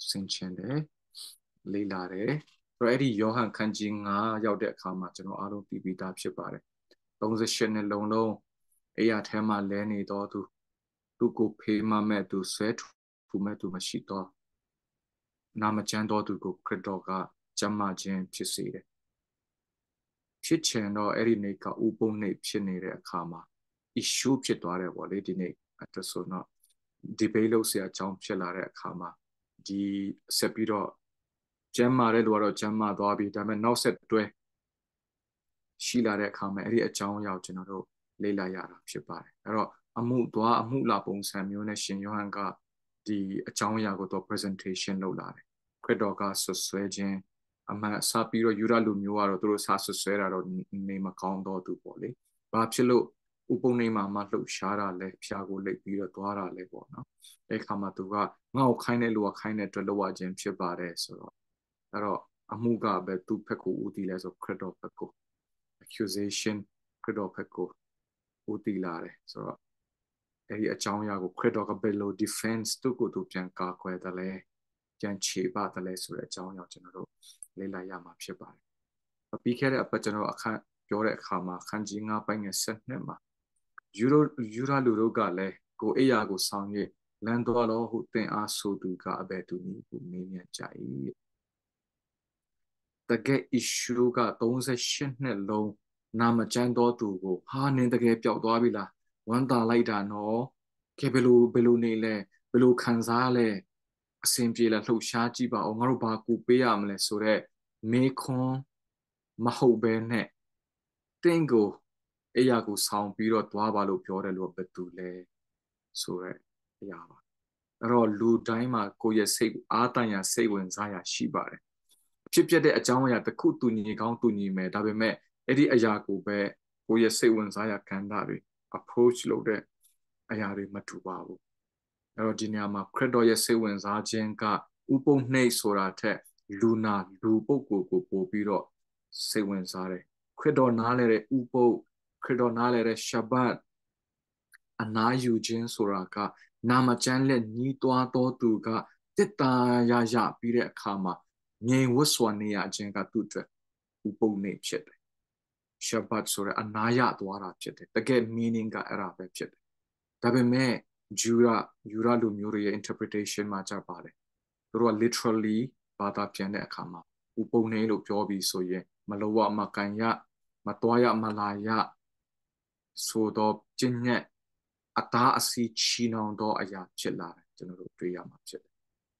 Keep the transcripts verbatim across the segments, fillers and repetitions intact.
ဆင်ခြင်တယ်လေးလာတယ်ဆိုတော့အဲ့ဒီယောဟန်ခန်းကြီးငါးရောက်တဲ့အခါမှာကျွန်တော်အားလုံးသိပြီးသားဖြစ်ပါတယ်သုံးရှစ်နှစ်လုံးလုံးအဲ့ရထဲမှာလဲနေတော့သူသူကိုဖေးမမဲ့သူဆွဲထူမဲ့သူမရှိတော့နာမကျမ်းတော်သူကိုခရစ်တော်ကကျမ်းမာခြင်းဖြစ်စေတယ်ဖြစ်ချင်တော့အဲ့ဒီနေ့ကဥပုံနေ့ဖြစ်နေတဲ့အခါမှာ issue ဖြစ်သွားတယ်ပေါ့လေဒီနေ့အတွက်ဆိုတော့ debate လုပ်เสียအကြောင်းဖြစ်လာတဲ့အခါမှာဒီဆက်ပြီးတော့ကျမ်းမာတဲ့လူကတော့ကျမ်းမာသွားပြီဒါပေမဲ့နောက်ဆက်တွဲရှိလာတဲ့အခါမှာအဲ့ဒီအကြောင်းအရာကျွန်တော်တို့လေ့လာရတာဖြစ်ပါတယ်အဲ့တော့အမှုသွားအမှုလာပုံစံမျိုးနဲ့ရှင်ယောဟန်ကဒီအကြောင်းအရာကိုတော့ presentation လုပ်လာတယ်ခရစ်တော်ကဆွဆွဲခြင်းအမှန်စပြီးတော့ယူရလူမျိုးကတော့သူတို့စဆွဆွဲတာတော့နေမကောင်းတော့သူပေါ့လေဘာဖြစ်လို့ဥပုံနေမှာမှလှုပ်ရှားတာလဲဖျားကိုလိပ်ပြီးတော့သွားတာလဲပေါ့နော်အဲ့ခါမှာသူကငါ့ကိုခိုင်းတဲ့လူကခိုင်းတဲ့အတွက်လောက်ရခြင်းဖြစ်ပါတယ်ဆိုတော့အဲ့တော့အမှုကပဲသူ့ဘက်ကိုဦးတည်လဲဆိုခရစ်တော်ဘက်ကို accusation ခရစ်တော်ဘက်ကိုဦးတည်လာတယ်ဆိုတော့အဲ့ဒီအကြောင်းအရာကိုခရစ်တော်ကဘယ်လို defense သူ့ကိုသူပြန်ကာကွယ်တယ်လဲပြန်ခြေပတယ်လဲဆိုတဲ့အကြောင်းအရာကျွန်တော်တို့လေ့လာရမှာဖြစ်ပါတယ်ပြီးခဲ့တဲ့အပတ်ကျွန်တော်အခန်းပြောတဲ့အခါမှာခန်းကြီးငါးပိုင်းငယ်ဆက်နှစ်မှာယူရိုယူရာလူတို့ကလည်းကိုအိယာကိုဆောင်၍လန်တော်တော်ဟုသင်အားဆိုသူကအဘယ်သူနည်းကိုမေးမြန်းကြ၏တကယ် issue ကသုံးရှစ်နှစ်လုံးနာမကျမ်းတော်သူကိုဟာနင်တကယ်ပျောက်သွားပြီလားဝမ်းသာလိုက်တာနော်ကဲဘယ်လိုဘယ်လိုနေလဲဘယ်လိုခံစားလဲအစဉ်ပြေလားလှုပ်ရှားကြည့်ပါအောင်ငါတို့ဘာကူပေးရမလဲဆိုတော့မေခွန်းမဟုတ်ဘဲနဲ့တင်းကိုအဲ့ရကိုဆောင်ပြီးတော့သွားပါလို့ပြောတယ်လို့ဘယ်သူလဲဆိုရဲအရာပါအဲ့တော့လူတိုင်းမှာကိုယ့်ရဲ့စိတ်အားတန်ရာစိတ်ဝင်စားရာရှိပါတယ်ဖြစ်ပြတဲ့အကြောင်းအရာတစ်ခုတူညီကောင်းတူညီမယ်ဒါပေမဲ့အဲ့ဒီအရာကိုပဲကိုယ့်ရဲ့စိတ်ဝင်စားရာကဏ္ဍတွေ approach လုပ်တဲ့အရာတွေမတူပါဘူးအဲ့တော့ဒီနေရာမှာခရစ်တော်ရဲ့စိတ်ဝင်စားခြင်းကဥပုံနှိပ်ဆိုတာထက်လူနာလူပုဂ္ဂိုလ်ကိုပို့ပြီးတော့စိတ်ဝင်စားတယ်ခရစ်တော်နားလဲတဲ့ဥပုပ်ခရစ်တော်နားလဲတဲ့ရှဘတ်အနာယူခြင်းဆိုတာကနာမကျမ်းလက်ညီးတွားတော်သူကတစ်တာရရပြီးတဲ့အခါမှာငြိမ်ဝတ်စွာနေရခြင်းကသူ့အတွက်ဥပုံနေဖြစ်တယ်ရှဘတ်ဆိုတဲ့အနာရသွားတာဖြစ်တယ်တကယ် meaning ကအဲ့ဒါပဲဖြစ်တယ်ဒါပေမဲ့ဂျူရာယူရာလူမျိုးတွေရဲ့ interpretation မှာကြပါတယ်သူတို့က literally ဘာသာပြန်တဲ့အခါမှာဥပုံနေလို့ပြောပြီးဆိုရင်မလောဝမကန်ရမတော်ရမလာရဆိုတော့ကျင့်ညက်အသားအစီချီနှောင်တော့အရာဖြစ်လာတယ်ကျွန်တော်တို့တွေ့ရမှာဖြစ်တယ်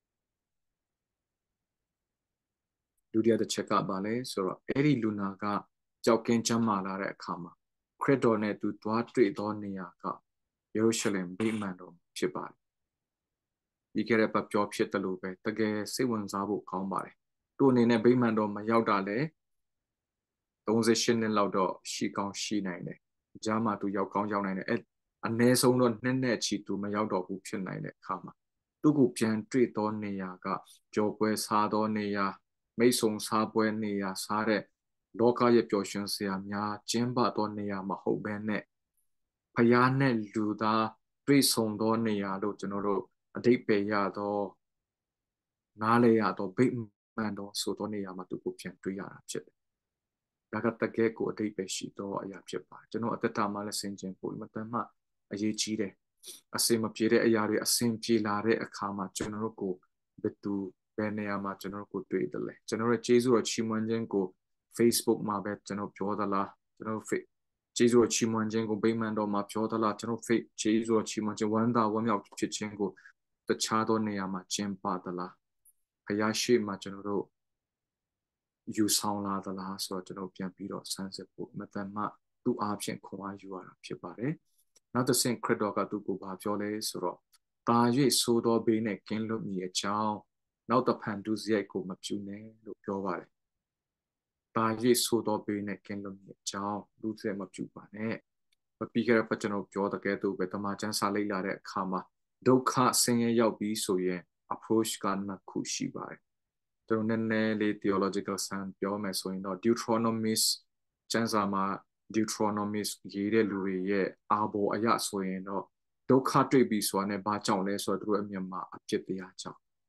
ဒုတိယတစ်ချက်ကပါလဲဆိုတော့အဲ့ဒီလူနာကကြောက်ကင်းချမ်းမာလာတဲ့အခါမှာခရစ်တော်နဲ့သူသွားတွေ့သောနေရာကယေရုရှလင်ဗိမာန်တော်ဖြစ်ပါတယ်ဒီကရက်ပတ်ပြောဖြစ်တယ်လို့ပဲတကယ်စိတ်ဝင်စားဖို့ကောင်းပါတယ်သူ့အနေနဲ့ဗိမာန်တော်မရောက်တာလဲသုံးရှစ်နှစ်လောက်တော့ရှိကောင်းရှိနိုင်တယ်ဂျားမှာသူရောက်ကောင်းရောက်နိုင်တယ်အဲ့အနည်းဆုံးတော့နှစ်နဲ့ချီသူမရောက်တော့ဘူးဖြစ်နိုင်တဲ့အခါမှာသူ့ကိုပြန်တွေ့သောနေရာကကြောပွဲစားသောနေရာမိတ်ဆုံစားပွဲနေရာစားတဲ့လောကရဲ့ပျော်ရွှင်စရာများကျင်းပသောနေရာမဟုတ်ဘဲနဲ့ဖယားနဲ့လူသားတွေ့ဆုံသောနေရာလို့ကျွန်တော်တို့အတိတ်ပဲရသောနားလေရသောဗိမာန်တော်ဆိုသောနေရာမှာသူကိုပြန်တွေ့ရတာဖြစ်တယ်ဒါကတကယ်ကိုအတိတ်ပဲရှိသောအရာဖြစ်ပါတယ်ကျွန်တော်အသက်တာမှာလည်းဆင်ခြင်ဖို့အမတန်မှအရေးကြီးတယ်အစင်မပြေတဲ့အရာတွေအစင်ပြေလာတဲ့အခါမှာကျွန်တော်တို့ကိုဘယ်သူဘယ်နေရာမှာကျွန်တော်တို့ကိုတွေ့တယ်လဲကျွန်တော်ရဲ့ကျေးဇူးတော်ချီးမွမ်းခြင်းကို Facebook မှာပဲကျွန်တော်ပြောသလားကျွန်တော် Facebook ကျေးဇူးတော်ချီးမွမ်းခြင်းကိုဗိမာန်တော်မှာပြောသလားကျွန်တော် Facebook ကျေးဇူးတော်ချီးမွမ်းခြင်းဝမ်းသာဝမ်းမြောက်ဖြစ်ခြင်းကိုတခြားသောနေရာမှာကျင်းပသလားဖယားရှိမှကျွန်တော်တို့ယူဆောင်လာသလားဆိုတော့ကျွန်တော်ပြန်ပြီးတော့ဆန်းစစ်ဖို့မတန်မှသူ့အားဖြင့်ခွန်အားယူရတာဖြစ်ပါတယ်နောက်တစ်ဆင့်ခရစ်တော်ကသူ့ကိုဘာပြောလဲဆိုတော့တာ၍ဆိုသောဘေးနဲ့ကင်းလွတ်မည်အကြောင်းနောက်တဖန်ဒုစရိုက်ကိုမပြုနဲ့လို့ပြောပါတယ်တာ၍ဆိုသောဘေးနဲ့ကင်းလွတ်မည်အကြောင်းဒုစရိုက်မပြုပါနဲ့ပြီးခဲ့တဲ့ပတ်ကျွန်တော်ပြောတဲ့ကဲ့သို့ပဲတမန်ကျမ်းစာလေ့လာတဲ့အခါမှာဒုက္ခဆင်းရဲရောက်ပြီးဆိုရင် approach ကနှစ်ခုရှိပါတယ်ကျွန်တော်နည်းနည်းလေး theological sense ပြောမယ်ဆိုရင်တော့ Deuteronomist ကျမ်းစာမှာ Deuteronomist ရေးတဲ့လူတွေရဲ့အာဘော်အရဆိုရင်တော့ဒုက္ခတွေ့ပြီဆိုတာနဲ့ဘာကြောင့်လဲဆိုတော့သူတို့အမြင်မှာအဖြစ်တရားကြောင့်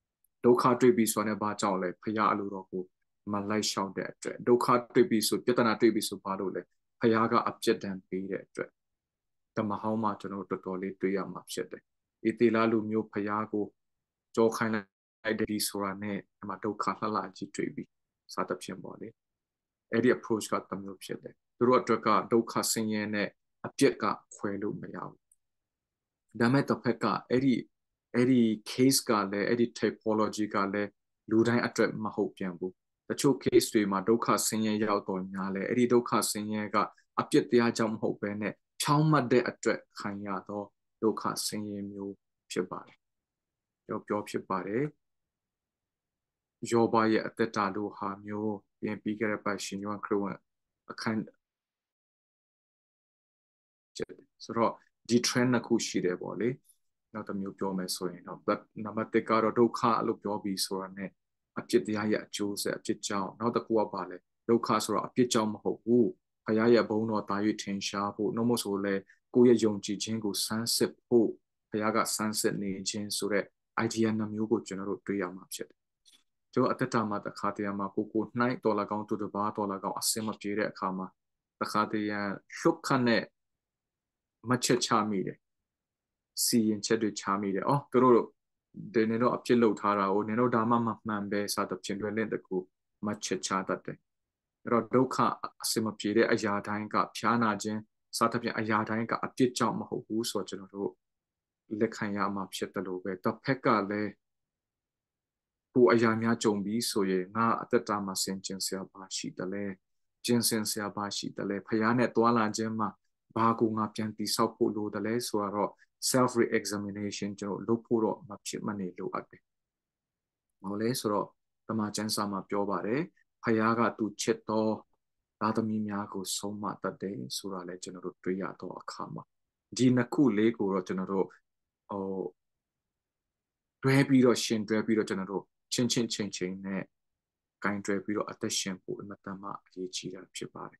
ဒုက္ခတွေ့ပြီဆိုတဲ့ဘာကြောင့်လဲဖရာအလိုတော်ကိုမလိုက်လျှောက်တဲ့အတွက်ဒုက္ခတွေ့ပြီဆိုပြဿနာတွေ့ပြီဆိုဘာလို့လဲဖရာကအပြစ်ဒဏ်ပေးတဲ့အတွက်ဓမ္မဟောင်းမှာကျွန်တော်တော်တော်လေးတွေ့ရမှာဖြစ်တယ်။ဤတိလာလူမျိုးဖရာကိုကြောခိုင်းလိုက်တဲ့ဒီဆိုတာနဲ့အမှဒုက္ခလှလှကြီးတွေ့ပြီစသဖြင့်ပေါ့လေ။အဲ့ဒီ approach ကတမျိုးဖြစ်တယ်။သူတို့အတွက်ကဒုက္ခဆင်းရဲနဲ့အပြစ်ကခွဲလို့မရဘူး။ဒါမဲ့တစ်ဖက်ကအဲ့ဒီအဲ့ဒီ case ကလည်းအဲ့ဒီ typology ကလည်းလူတိုင်းအတွက်မဟုတ်ပြန်ဘူးတချို့ case တွေမှာဒုက္ခဆင်းရဲရောက်တော့ညာလဲအဲ့ဒီဒုက္ခဆင်းရဲကအပြစ်တရားကြောင့်မဟုတ်ဘဲနဲ့ဖြောင်းမှတ်တဲ့အတွက်ခံရတော့ဒုက္ခဆင်းရဲမျိုးဖြစ်ပါတယ်ပြောပြောဖြစ်ပါတယ်ယောဘရဲ့အသက်တာလိုဟာမျိုးပြင်ပြီးကြတဲ့ပတ်ရှင်ယောခရစ်ဝင်အခန်းဆိုတော့ဒီ trend နှစ်ခုရှိတယ်ပေါ့လေနောက်တစ်မျိုးပြောမယ်ဆိုရင်တော့နံပါတ်တစ်ကတော့ဒုက္ခလို့ပြောပြီးဆိုတာ ਨੇ အပြစ်တရားရဲ့အကျိုးဆက်အပြစ်ကြောင့်နောက်တစ်ခုကပါလဲဒုက္ခဆိုတော့အပြစ်ကြောင့်မဟုတ်ဘူးဘုရားရဲ့ဘုန်းတော်တာ၍ထင်ရှားဖို့နှုတ်မဆိုလဲကိုယ့်ရဲ့ယုံကြည်ခြင်းကိုစမ်းစစ်ဖို့ဘုရားကစမ်းစစ်နေခြင်းဆိုတဲ့ idea နှမျိုးကိုကျွန်တော်တို့တွေ့ရမှာဖြစ်တယ်ကျွန်တော်အတ္တမှာတစ်ခါတည်းမှာကိုကိုနှိုင်းတော်လာကောင်းသူတစ်ပါးတော်လာကောင်းအစင်မပြေတဲ့အခါမှာတစ်ခါတည်းရှုပ်ခတ်နဲ့မချက်ချမိတယ်စီရင်ချက်တွေချမိတယ်အော်သူတို့ဒီနေတော့အဖြစ်လောက်ထားတာကိုနေတော့ဒါမှမမှန်ပဲစသဖြင့်တွင်တဲ့တကူမချက်ချတတ်တယ်အဲ့တော့ဒုက္ခအစင်မပြေတဲ့အရာတိုင်းကဖြားနာခြင်းစသဖြင့်အရာတိုင်းကအပြစ်ကြောင့်မဟုတ်ဘူးဆိုတော့ကျွန်တော်တို့လက်ခံရမှာဖြစ်တယ်လို့ပဲတစ်ဖက်ကလည်းကိုအရာများကြုံပြီးဆိုရင်ငါအသက်တာမှာဆင်ခြင်စရာပါရှိတယ်လေကျင်စင်စရာပါရှိတယ်လေဖယားနဲ့တွာလာခြင်းမှာဘာကိုငါပြန်တိဆောက်ဖို့လိုတယ်လဲဆိုတော့ self re-examination ကျွန်တော်လုပ်ဖို့တော့မဖြစ်မနေလိုအပ်တယ်။ဘာလဲဆိုတော့တမန်ကျမ်းစာမှာပြောပါတယ်ဖယားကသူချစ်တော်သားသမီးများကိုဆုံးမတတ်တယ်ဆိုတာလည်းကျွန်တော်တို့တွေ့ရတော့အခါမှာဒီနှစ်ခုလေးကိုတော့ကျွန်တော်တို့ဟိုတွဲပြီးတော့ရှင်တွဲပြီးတော့ကျွန်တော်တို့ချင်းချင်းချင်းချင်းနဲ့ဂိုင်းတွဲပြီးတော့အသက်ရှင်ဖို့အမတန်မှအရေးကြီးတာဖြစ်ပါတယ်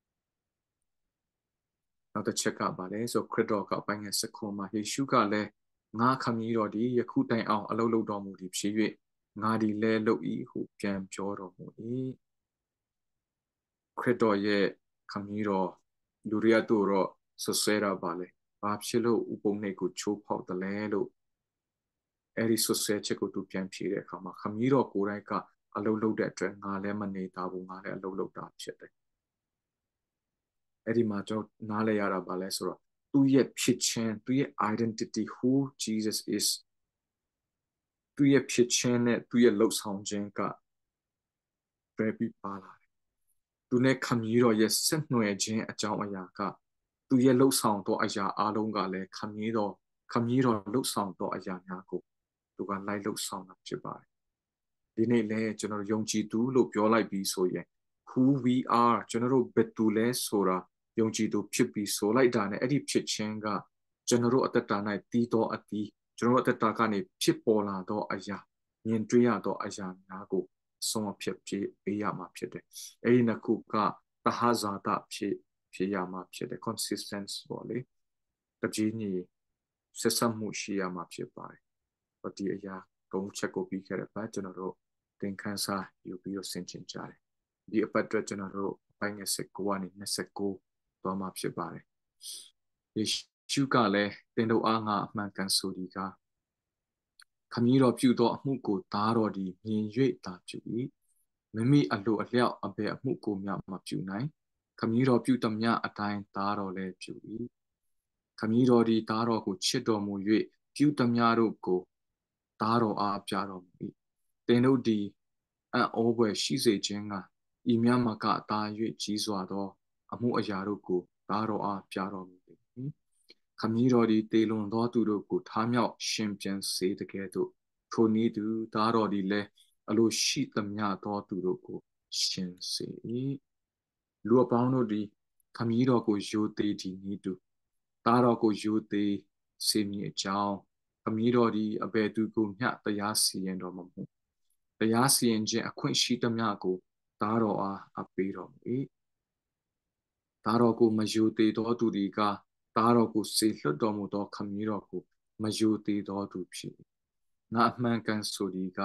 နောက်တစ်ချက်ကပါလဲဆိုခရစ်တော်ကအပိုင်းငယ်စခွန်မှာယေရှုကလည်းငါခမည်းတော်ဒီယခုတိုင်အောင်အလုံးလုံးတော်မူသည်ဖြစ်၍ငါဒီလဲလုပ်၏ဟုပြန်ပြောတော်မူ၏ခရစ်တော်ရဲ့ခမည်းတော်လူရရတို့တော့ဆွဆွဲတာပါလေဘာဖြစ်လို့ဥပုံနေကိုချိုးဖောက်တယ်လဲလို့အဲ့ဒီဆွဆွဲချက်ကိုသူပြန်ဖြေတဲ့အခါမှာခမည်းတော်ကိုယ်တိုင်ကအလုံးလုံးတဲ့အတွက်ငါလည်းမနေတာဘူးငါလည်းအလုံးလုံးတာဖြစ်တယ်အဲ့ဒီမှာကျွန်တော်နားလဲရတာပါလဲဆိုတော့သူ့ရဲ့ဖြစ်ခြင်းသူ့ရဲ့ identity who Jesus is သူ့ရဲ့ဖြစ်ခြင်းနဲ့သူ့ရဲ့လှုပ်ဆောင်ခြင်းကပဲပြီးပါလာတယ်သူနဲ့ခမည်းတော်ရဲ့ဆက်နွယ်ခြင်းအကြောင်းအရာကသူရဲ့လှုပ်ဆောင်သောအရာအလုံးကလည်းခမည်းတော်ခမည်းတော်လှုပ်ဆောင်သောအရာများကိုသူကလိုက်လှုပ်ဆောင်တာဖြစ်ပါတယ်ဒီနေ့လဲကျွန်တော်ယုံကြည်သူလို့ပြောလိုက်ပြီးဆိုရင် who we are ကျွန်တော်တို့ဘယ်သူလဲဆိုတာယုံကြည်သူဖြစ်ပြီးဆိုလိုက်တာနဲ့အဲ့ဒီဖြစ်ခြင်းကကျွန်တော်တို့အတ္တတာ၌တည်သောအတီးကျွန်တော်တို့အတ္တတာကနေဖြစ်ပေါ်လာသောအရာမြင်တွေ့ရသောအရာများကိုဆုံးအဖြစ်ဖြစ်ပေးရမှာဖြစ်တယ်။အဲ့ဒီနှစ်ခုကတဟဇာတဖြစ်ဖြစ်ရမှာဖြစ်တယ် consistence ပေါ့လေ။တကြီးညီဆက်ဆက်မှုရှိရမှာဖြစ်ပါတယ်။ဒီအရာသုံးချက်ကိုပြီးခဲ့တဲ့ပတ်ကျွန်တော်တို့သင်ခန်းစာယူပြီးတော့ဆင်ခြင်ကြတယ်။ဒီအပတ်အတွက်ကျွန်တော်တို့အပိုင်းငယ်၁၉ကနေ၂၉သွားမှာဖြစ်ပါတယ်။ယေရှုကလည်းတင်တို့အားငါအမှန်ကန်ဆိုဒီကခမည်းတော်ပြုသောအမှုကိုသားတော်သည်မြင်၍သာပြု၏မိမိအလိုအလျောက်အဘယ်အမှုကိုမျှမပြုနိုင်ခမည်းတော်ပြုသမျှအတိုင်းသားတော်လည်းပြု၏ခမည်းတော်သည်သားတော်ကိုချစ်တော်မူ၍ပြုသမျှတို့ကိုသားတော်အားပြတော်မူ၏တင်တို့သည်အံ့ဩဖွယ်ရှိစေခြင်းကဤမြတ်မကအသာ၍ကြီးစွာသောအမှုအရာတို့ကိုသားတော်အားပြတော်မူ၏ခမည်းတော်သည်တေလွန်သောသူတို့ကိုထားမြောက်ရှင်ပြန်စေတကယ်သို့ထိုနည်းတူသားတော်သည်လည်းအလိုရှိသမျှသောသူတို့ကိုရှင်စေ၏လူအပေါင်းတို့သည်ခမည်းတော်ကိုယိုသေးသည်နည်းတူသားတော်ကိုယိုသေးစေမည်အကြောင်းခမည်းတော်သည်အဘယ်သူကိုမျှတရားစီရင်တော်မမူတရားစီရင်ခြင်းအခွင့်ရှိသမျှကိုသားတော်အားအပေးတော်မူ၏သားတော်ကိုမယိုသေးသောသူသည်ကသားတော်ကိုစေလွှတ်တော်မူသောခမည်းတော်ကိုမယိုသေးသောသူဖြစ်ငါအမှန်ကန်ဆိုဒီက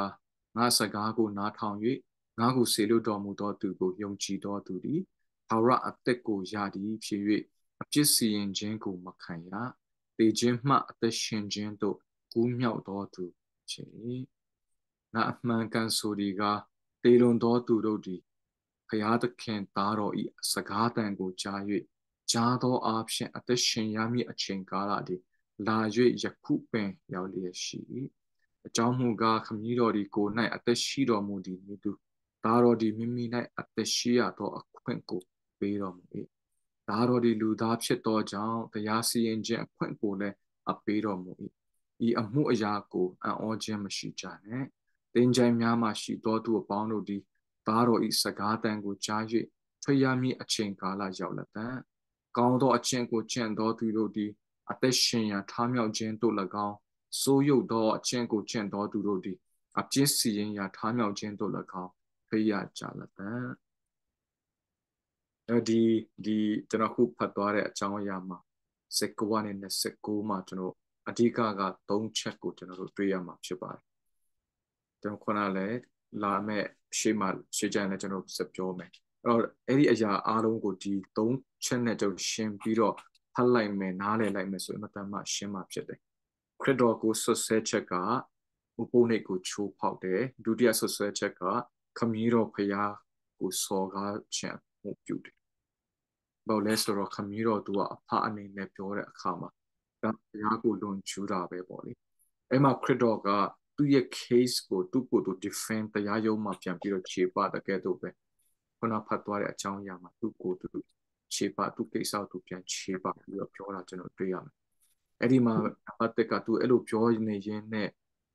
ငါစကားကိုနားထောင်၍ငါကိုစေလွတ်တော်မူသောသူကိုယုံကြည်သောသူသည်ထာဝရအသက်ကိုရသည်ဖြစ်၍အပြစ်စီရင်ခြင်းကိုမခံရတေခြင်းမှအသက်ရှင်ခြင်းသို့ကူးမြောက်သောသူဖြစ်၏ငါအမှန်ကန်ဆိုဒီကတေလွန်သောသူတို့သည်ဖျားသခင်သားတော်ဤစကားတန်ကိုကြား၍ကြားသောအားဖြင့်အသက်ရှင်ရမည့်အချိန်ကာလသည်လာ၍ယခုပင်ရောက်လျက်ရှိ၏အကြောင်းမူကားခမည်းတော်ဒီကို၌အသက်ရှိတော်မူသည်မည်သူသားတော်ဒီမိမိ၌အသက်ရှိရသောအခွင့်ကိုပေးတော်မူ၏သားတော်ဒီလူသားဖြစ်သောကြောင့်တရားစီရင်ခြင်းအခွင့်ကိုလည်းအပေးတော်မူ၏ဤအမှုအရာကိုအံ့ဩခြင်းမရှိကြနဲ့တင်ကြိုင်များမှရှိသောသူအပေါင်းတို့သည်သားတော်ဤစကားတန်ကိုကြား၍ထွက်ရမည့်အချိန်ကာလရောက်လတံကောင်းသောအကျင့်ကိုကျင့်သောသူတို့သည်အသက်ရှင်ရန်ထားမြောက်ခြင်းတို့၎င်းစိုးရုပ်သောအကျင့်ကိုကျင့်သောသူတို့သည်အပြစ်စီရင်ရာထားမြောက်ခြင်းတို့၎င်းဖေးရကြလတံအဲဒီဒီကျွန်တော်ခုဖတ်သွားတဲ့အကြောင်းအရာမှာစက်ကိုနဲ့စက်ကိုမှာကျွန်တော်အဓိကကသုံးချက်ကိုကျွန်တော်တို့တွေ့ရမှာဖြစ်ပါတယ်ကျွန်တော်ခုနလည်းလာမဲ့ရှေ့မှာရှေ့ကျရင်လည်းကျွန်တော်ဆက်ပြောမယ်အဲ့တော့အဲ့ဒီအရာအားလုံးကိုဒီသုံးချက်နဲ့ကျွန်တော်ရှင်းပြီးတော့ဖတ်လိုက်မယ်နားလည်လိုက်မယ်ဆိုရင်အမှန်မှရှင်းမှာဖြစ်တယ်ခရစ်တော်ကိုဆွဆွဲချက်ကဥပုနေကိုချိုးဖောက်တယ်ဒုတိယဆွဆွဲချက်ကခမည်းတော်ဖရာကိုစော်ကားခြင်းမှုပြုတယ်ဘာလဲဆိုတော့ခမည်းတော်သူကအဖအနေနဲ့ပြောတဲ့အခါမှာဒါဖရာကိုလွန်ကျူးတာပဲပေါ့လေအဲ့မှာခရစ်တော်ကသူ့ရဲ့ case ကိုသူ့ကိုယ်သူ defend တရားရုံးမှာပြန်ပြီးတော့ခြေပတကယ်တော့ပဲခုနဖတ်သွားတဲ့အကြောင်းအရာမှာသူ့ကိုယ်သူခြေပသူ့ကိစ္စသူပြန်ခြေပပြီးတော့ပြောတာကျွန်တော်တွေ့ရမယ်အဲ့ဒီမှာအတက်ကသူအဲ့လိုပြောနေရင်းနဲ့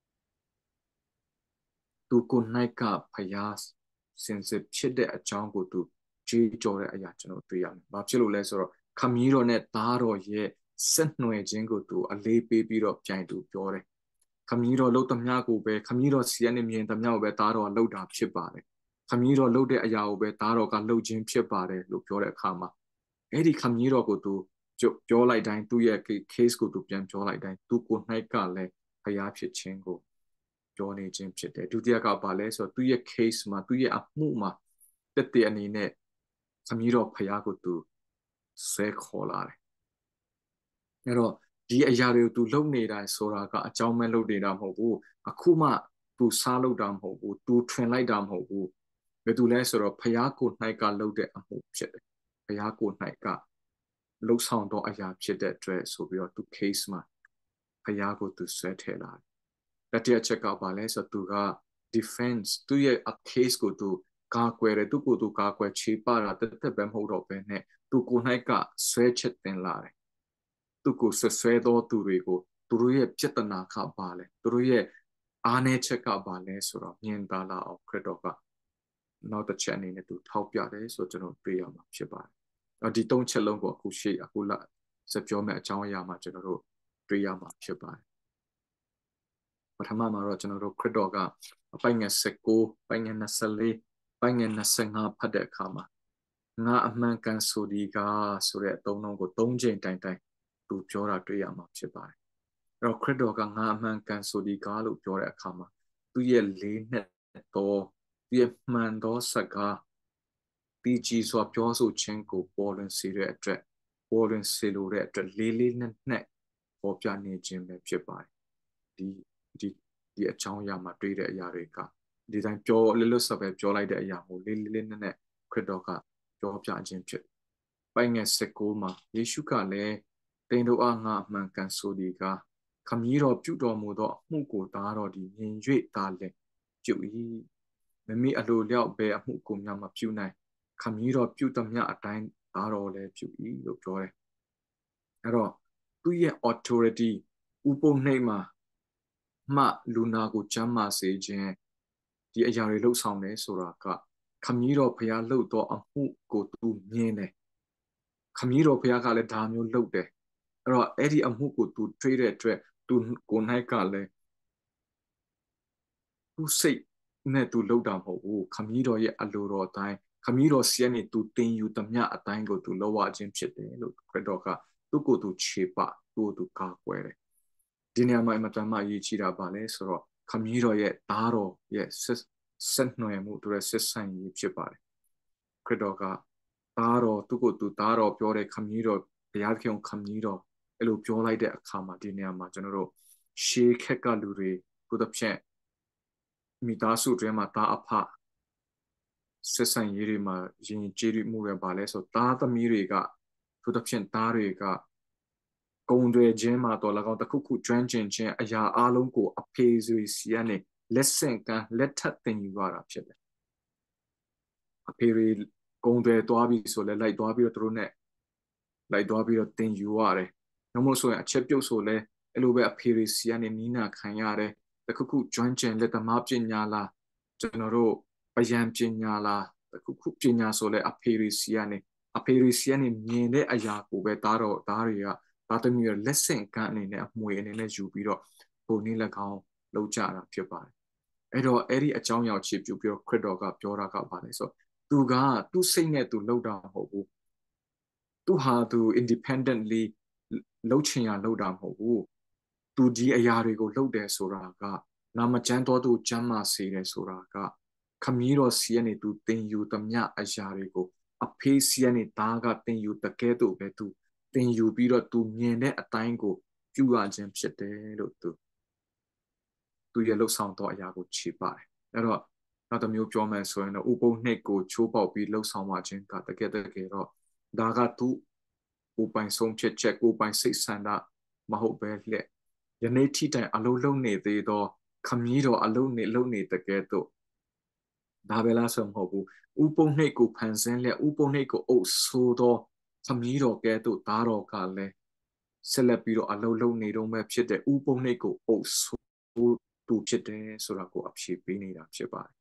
သူကိုနိုင်ကဖယားစင်စစ်ဖြစ်တဲ့အကြောင်းကိုသူကြွေးကြော်တဲ့အရာကျွန်တော်တွေ့ရမယ်။ဘာဖြစ်လို့လဲဆိုတော့ခမည်းတော်နဲ့သားတော်ရဲ့ဆက်နွယ်ခြင်းကိုသူအလေးပေးပြီးတော့ပြန်သူပြောတယ်။ခမည်းတော်လှုပ်သမျှကိုပဲခမည်းတော်စီကနေမြင်သမျှကိုပဲသားတော်လှုပ်တာဖြစ်ပါတယ်။ခမည်းတော်လှုပ်တဲ့အရာကိုပဲသားတော်ကလှုပ်ခြင်းဖြစ်ပါတယ်လို့ပြောတဲ့အခါမှာအဲ့ဒီခမည်းတော်ကိုသူပြောလိုက်တိုင်းသူ့ရဲ့ case ကိုသူပြန်ပြောလိုက်တိုင်းသူကို၌ကလည်းဖျားဖြစ်ခြင်းကိုပြောနေခြင်းဖြစ်တယ်ဒုတိယကဘာလဲဆိုတော့သူ့ရဲ့ case မှာသူ့ရဲ့အမှုမှာတက်တဲ့အနေနဲ့ခမည်းတော်ဖျားကိုသူဆွဲခေါ်လာတယ်အဲ့တော့ဒီအရာတွေကိုသူလုပ်နေတာဆိုတာကအကြောင်းမဲ့လုပ်နေတာမဟုတ်ဘူးအခုမှသူစားလုပ်တာမဟုတ်ဘူးသူထွင်လိုက်တာမဟုတ်ဘူးဘယ်သူလဲဆိုတော့ဖျားကို၌ကလုပ်တဲ့အမှုဖြစ်တယ်ဖျားကို၌ကလှုပ်ဆောင်တော့အရာဖြစ်တဲ့အတွက်ဆိုပြီးတော့သူ case မှာဖျားကိုသူဆွဲထည့်လာတယ်တတိယချက်ကပါလဲဆိုတော့သူက defense သူရဲ့ case ကိုသူကာကွယ်တယ်သူကိုသူကာကွယ်ချေပတာတက်တက်ပဲမဟုတ်တော့ဘဲနဲ့သူကို၌ကဆွဲချက်တင်လာတယ်သူကိုဆွဆွဲသောသူတွေကိုသူတို့ရဲ့ပြဿနာကပါလဲသူတို့ရဲ့အားနည်းချက်ကပါလဲဆိုတော့မြင်သာလာအောင်ခရစ်တော်ကနောက်တစ်ချက်အနေနဲ့သူထောက်ပြတယ်ဆိုတော့ကျွန်တော်တွေ့ရမှာဖြစ်ပါတယ်ဒီသုံးချက်လုံးကိုအခုရှေ့အခုလာစပြောမဲ့အကြောင်းအရာမှာကျွန်တော်တို့တွေ့ရမှာဖြစ်ပါတယ်ပထမမှာတော့ကျွန်တော်တို့ခရစ်တော်ကအပိုင်ငယ်၁၉ပိုင်ငယ်၂၄ပိုင်ငယ်၂၅ဖတ်တဲ့အခါမှာငါအမှန်ကန်ဆိုဒီကဆိုတဲ့အသုံးလုံးကို၃ချိန်တိုင်တိုင်သူပြောတာတွေ့ရမှာဖြစ်ပါတယ်အဲ့တော့ခရစ်တော်ကငါအမှန်ကန်ဆိုဒီကလို့ပြောတဲ့အခါမှာသူ့ရဲ့လေးနဲ့တော့သူ့ရဲ့မှန်သောစကားတည်ကြည်စွာပြောဆိုခြင်းကိုပေါ်လွင်စေတဲ့အတွက်ပေါ်လွင်စေလိုတဲ့အတွက်လေးလေးနက်နက်ပေါ်ပြနေခြင်းပဲဖြစ်ပါတယ်ဒီဒီဒီအကြောင်းအရာမှာတွေ့တဲ့အရာတွေကဒီတိုင်းပြောလွတ်လွတ်ဆက်ပဲပြောလိုက်တဲ့အရာကိုလေးလေးလေးနက်နက်ခရစ်တော်ကပြောပြခြင်းဖြစ်ပိုင်ငယ်၁၉မှာယေရှုကလည်းတင်တို့အားငါအမှန်ကန်ဆိုဒီကခမည်းတော်ပြုတော်မူသောအမှုကိုသားတော်ဒီမြင်၍သာလင်ပြု၏မမိအလိုလျောက်ပဲအမှုကိုများမပြုနိုင်ခမည်းတော်ပြုသမျှအတိုင်းသားတော်လည်းပြု၏လို့ပြောတယ်အဲ့တော့သူ့ရဲ့ authority ဥပုံနှိမ့်မှာမှလူနာကိုကျမ်းမာစေခြင်းဒီအရာတွေလှုပ်ဆောင်တယ်ဆိုတာကခမည်းတော်ဘုရားလှုပ်သောအမှုကိုသူမြင်တယ်ခမည်းတော်ဘုရားကလည်းဒါမျိုးလှုပ်တယ်အဲ့တော့အဲ့ဒီအမှုကိုသူတွေးတဲ့အတွက်သူကို၌ကလည်းသူစိတ်နဲ့သူလှုပ်တာမဟုတ်ဘူးခမည်းတော်ရဲ့အလိုတော်အတိုင်းခမည်းတော်စီကနေသူတင်ယူသမျှအတိုင်းကိုသူလှုပ်ရခြင်းဖြစ်တယ်လို့ခရစ်တော်ကသူ့ကိုယ်သူခြေပသူ့ကိုသူကာကွယ်တယ်ဒီနေရာမှာအမှန်တမ်းအရေးကြီးတာပါလဲဆိုတော့ခမည်းတော်ရဲ့သားတော်ရဲ့ဆက်နွယ်မှုတို့ရဲ့ဆက်ဆံရေးဖြစ်ပါတယ်ခရစ်တော်ကသားတော်သူ့ကိုသူသားတော်ပြောတဲ့ခမည်းတော်ဘုရားခင်ခမည်းတော်အဲ့လိုပြောလိုက်တဲ့အခါမှာဒီနေရာမှာကျွန်တော်တို့ရှေးခက်ကလူတွေသူတစ်ဖြင့်မိသားစုတွင်မှာသားအဖဆက်ဆံရေးတွေမှာယဉ်ကျေးမှုတွေပါလဲဆိုသားသမီးတွေကသူတစ်ဖြင့်သားတွေကကုံတွေခြင်းမှာတော့၎င်းတစ်ခုခုကျွမ်းကျင်ခြင်းအရာအလုံးကိုအဖေဆွေစီကနေလက်ဆင့်ကမ်းလက်ထပ်တင်ယူရတာဖြစ်တယ်အဖေတွေကုံတွေတွားပြီးဆိုလဲလိုက်တွားပြီးတော့သူတို့နဲ့လိုက်တွားပြီးတော့တင်ယူရတယ်နှမို့ဆိုရင်အချက်ပြုတ်ဆိုလဲအဲ့လိုပဲအဖေတွေစီကနေနီးနာခံရတယ်တစ်ခုခုကျွမ်းကျင်လက်သမားပညာလားကျွန်တော်တို့ပယံပညာလားတစ်ခုခုပညာဆိုလဲအဖေတွေစီကနေအဖေတွေစီကနေမြင်တဲ့အရာကိုပဲသားတော်သားတွေကသားသမီးတွေလက်ဆင့်ကမ်းအနေနဲ့အမွေအနေနဲ့ယူပြီးတော့ပုံနည်း၎င်းလုပ်ကြတာဖြစ်ပါတယ်အဲ့တော့အဲ့ဒီအကြောင်းအရာချပြပြီးတော့ခရစ်တော်ကပြောတာကပါလဲဆိုသူကသူ့စိတ်နဲ့သူလုပ်တာမဟုတ်ဘူးသူဟာသူ independently လုပ်ချင်ရလုပ်တာမဟုတ်ဘူးသူဒီအရာတွေကိုလုပ်တယ်ဆိုတာကနာမကျမ်းတော်သူကျမ်းမာစေတယ်ဆိုတာကခမည်းတော်စီကနေသူသင်ယူသမျှအရာတွေကိုအဖေးစီကနေသားကသင်ယူတကယ်တော့ပဲသူသင်ယူပြီးတော့သူမြင်တဲ့အတိုင်းကိုပြုရခြင်းဖြစ်တယ်လို့သူသူရဲ့လှုပ်ဆောင်သောအရာကိုခြေပါတယ်အဲ့တော့နောက်တစ်မျိုးပြောမယ်ဆိုရင်တော့ဥပုံနှိတ်ကိုချိုးပေါက်ပြီးလှုပ်ဆောင်မှခြင်းကတကယ်တကယ်တော့ဒါကသူကိုပိုင်ဆုံးဖြတ်ချက်ကိုပိုင်စိတ်ဆန္ဒမဟုတ်ပဲလက်ယနေ့ထိတိုင်အလုံးလုံးနေသေးသောခမည်းတော်အလုံးနေလုံးနေတကယ်တော့ဒါပဲလားဆိုမဟုတ်ဘူးဥပုံနှိတ်ကိုဖန်ဆင်းလက်ဥပုံနှိတ်ကိုအုပ်ဆိုးသောခမည်းတော်ကဲ့သို့သားတော်ကလည်းဆက်လက်ပြီးတော့အလုံးလုံးနေတော့မဲ့ဖြစ်တဲ့ဥပုံနှိတ်ကိုအုပ်ဆိုးသူဖြစ်တယ်ဆိုတာကိုအဖြေပေးနေတာဖြစ်ပါတယ်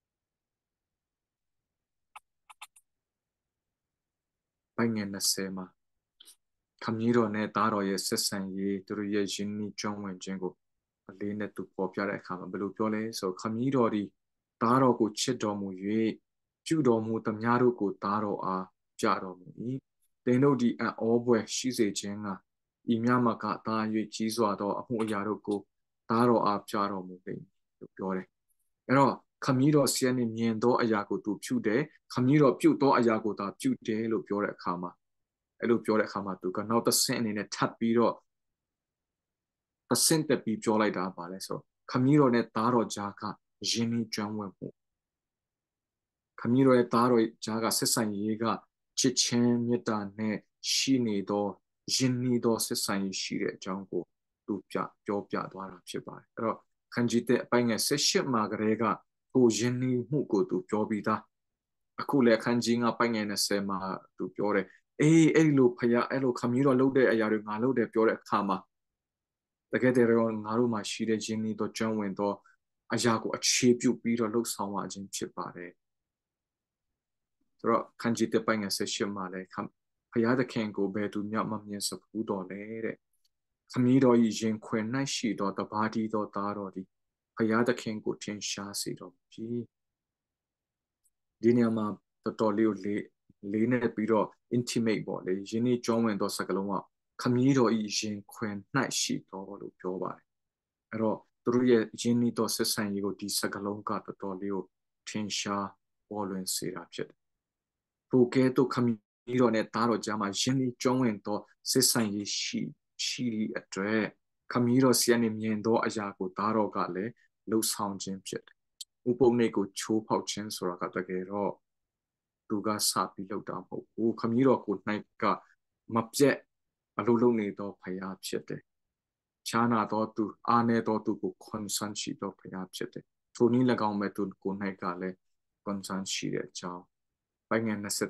ပိုင်းငယ်20မှာခမည်းတော်နဲ့သားတော်ရဲ့ဆက်ဆံရေးသူတို့ရဲ့ယဉ်နီးကျွမ်းဝင်ခြင်းကိုအလေးနဲ့သူပေါ်ပြတဲ့အခါမှာဘယ်လိုပြောလဲဆိုခမည်းတော်ဒီသားတော်ကိုချစ်တော်မူ၍ပြုတော်မူသမျှတို့ကိုသားတော်အားပြတော်မူ၏သင်တို့ဒီအံ့ဩဖွယ်ရှိစေခြင်းကဤမြမကသား၍ကြီးစွာသောအမှုအရာတို့ကိုသားတော်အားပြတော်မူ၏လို့ပြောတယ်အဲ့တော့ခမည်းတော်ဆီကနေမြင်သောအရာကိုသူပြုတယ်ခမည်းတော်ပြုသောအရာကိုသာပြုတယ်လို့ပြောတဲ့အခါမှာအဲ့လိုပြောတဲ့အခါမှာသူကနောက်တစ်ဆင့်အနေနဲ့ထပ်ပြီးတော့တစ်ဆင့်တက်ပြီးပြောလိုက်တာပါလဲဆိုခမည်းတော်နဲ့သားတော်ကြားကယဉ်နီးကျွမ်းဝင်မှုခမည်းတော်ရဲ့သားတော်ကြားကဆက်ဆံရေးကချစ်ချင်းမေတ္တာနဲ့ရှိနေသောယဉ်နီးသောဆက်ဆံရေးရှိတဲ့အကြောင်းကိုသူပြပြောပြသွားတာဖြစ်ပါတယ်အဲ့တော့ခန်းကြီးတဲ့အပိုင်းငယ်၁၈မှာကလေးကကိုယဉ်နီးမှုကိုသူပြောပြီးသားအခုလည်းခန်းကြီးကပိုင်းငယ်၂၀မှာသူပြောတယ်အေးအဲ့လိုဖယားအဲ့လိုခမည်းတော်လုပ်တဲ့အရာတွေငါလုပ်တယ်ပြောတဲ့အခါမှာတကယ်တည်းတော့ငါတို့မှာရှိတဲ့ယဉ်နီးသောကျွမ်းဝင်သောအရာကိုအခြေပြုပြီးတော့လှုပ်ဆောင်ရခြင်းဖြစ်ပါတယ်ဆိုတော့ခန်းကြီးတဲ့ပိုင်းငယ်၁၈မှာလည်းဖယားသခင်ကိုဘယ်သူမျှမမြင်စဘူးတော်လဲတဲ့ခမည်းတော်၏ရင်ခွင်၌ရှိသောတပါးတီသောသားတော်သည်ဖယားသခင်ကိုထင်ရှားစေတော်မူပြီဒီနေရာမှာတော်တော်လေးကိုလေးလေးနဲ့ပြီးတော့ intimate ပေါ့လေယဉ်နီးကျွမ်းဝင်သောစကားလုံးကခမည်းတော်၏ရင်ခွင်၌ရှိတော်လို့ပြောပါတယ်အဲ့တော့သူတို့ရဲ့ယဉ်နီးသောဆက်ဆံရေးကိုဒီစကားလုံးကတော်တော်လေးကိုထင်ရှားပေါ်လွင်စေတာဖြစ်တယ်ထိုကဲ့သို့ခမည်းတော်နဲ့သားတော်ကြားမှာယဉ်နီးကျွမ်းဝင်သောဆက်ဆံရေးရှိရှိသည့်အတွက်ခမည်းတော်ဆီကနေမြင်သောအရာကိုသားတော်ကလည်းလှုပ်ဆောင်ခြင်းဖြစ်တယ်ဥပုံနေကိုချိုးဖောက်ခြင်းဆိုတာကတကယ်တော့သူကစပြီးလှုပ်တာမဟုတ်ဘူးခမည်းတော်ကို၌ကမပြတ်အလုပ်လုပ်နေသောဖယားဖြစ်တယ်ခြားနာသောသူအာနေသောသူကို concern ရှိသောဖယားဖြစ်တယ်ထိုနည်း၎င်းမဲ့သူကို၌ကလည်း concern ရှိတဲ့အကြောင်းပိုင်းငယ်၂၁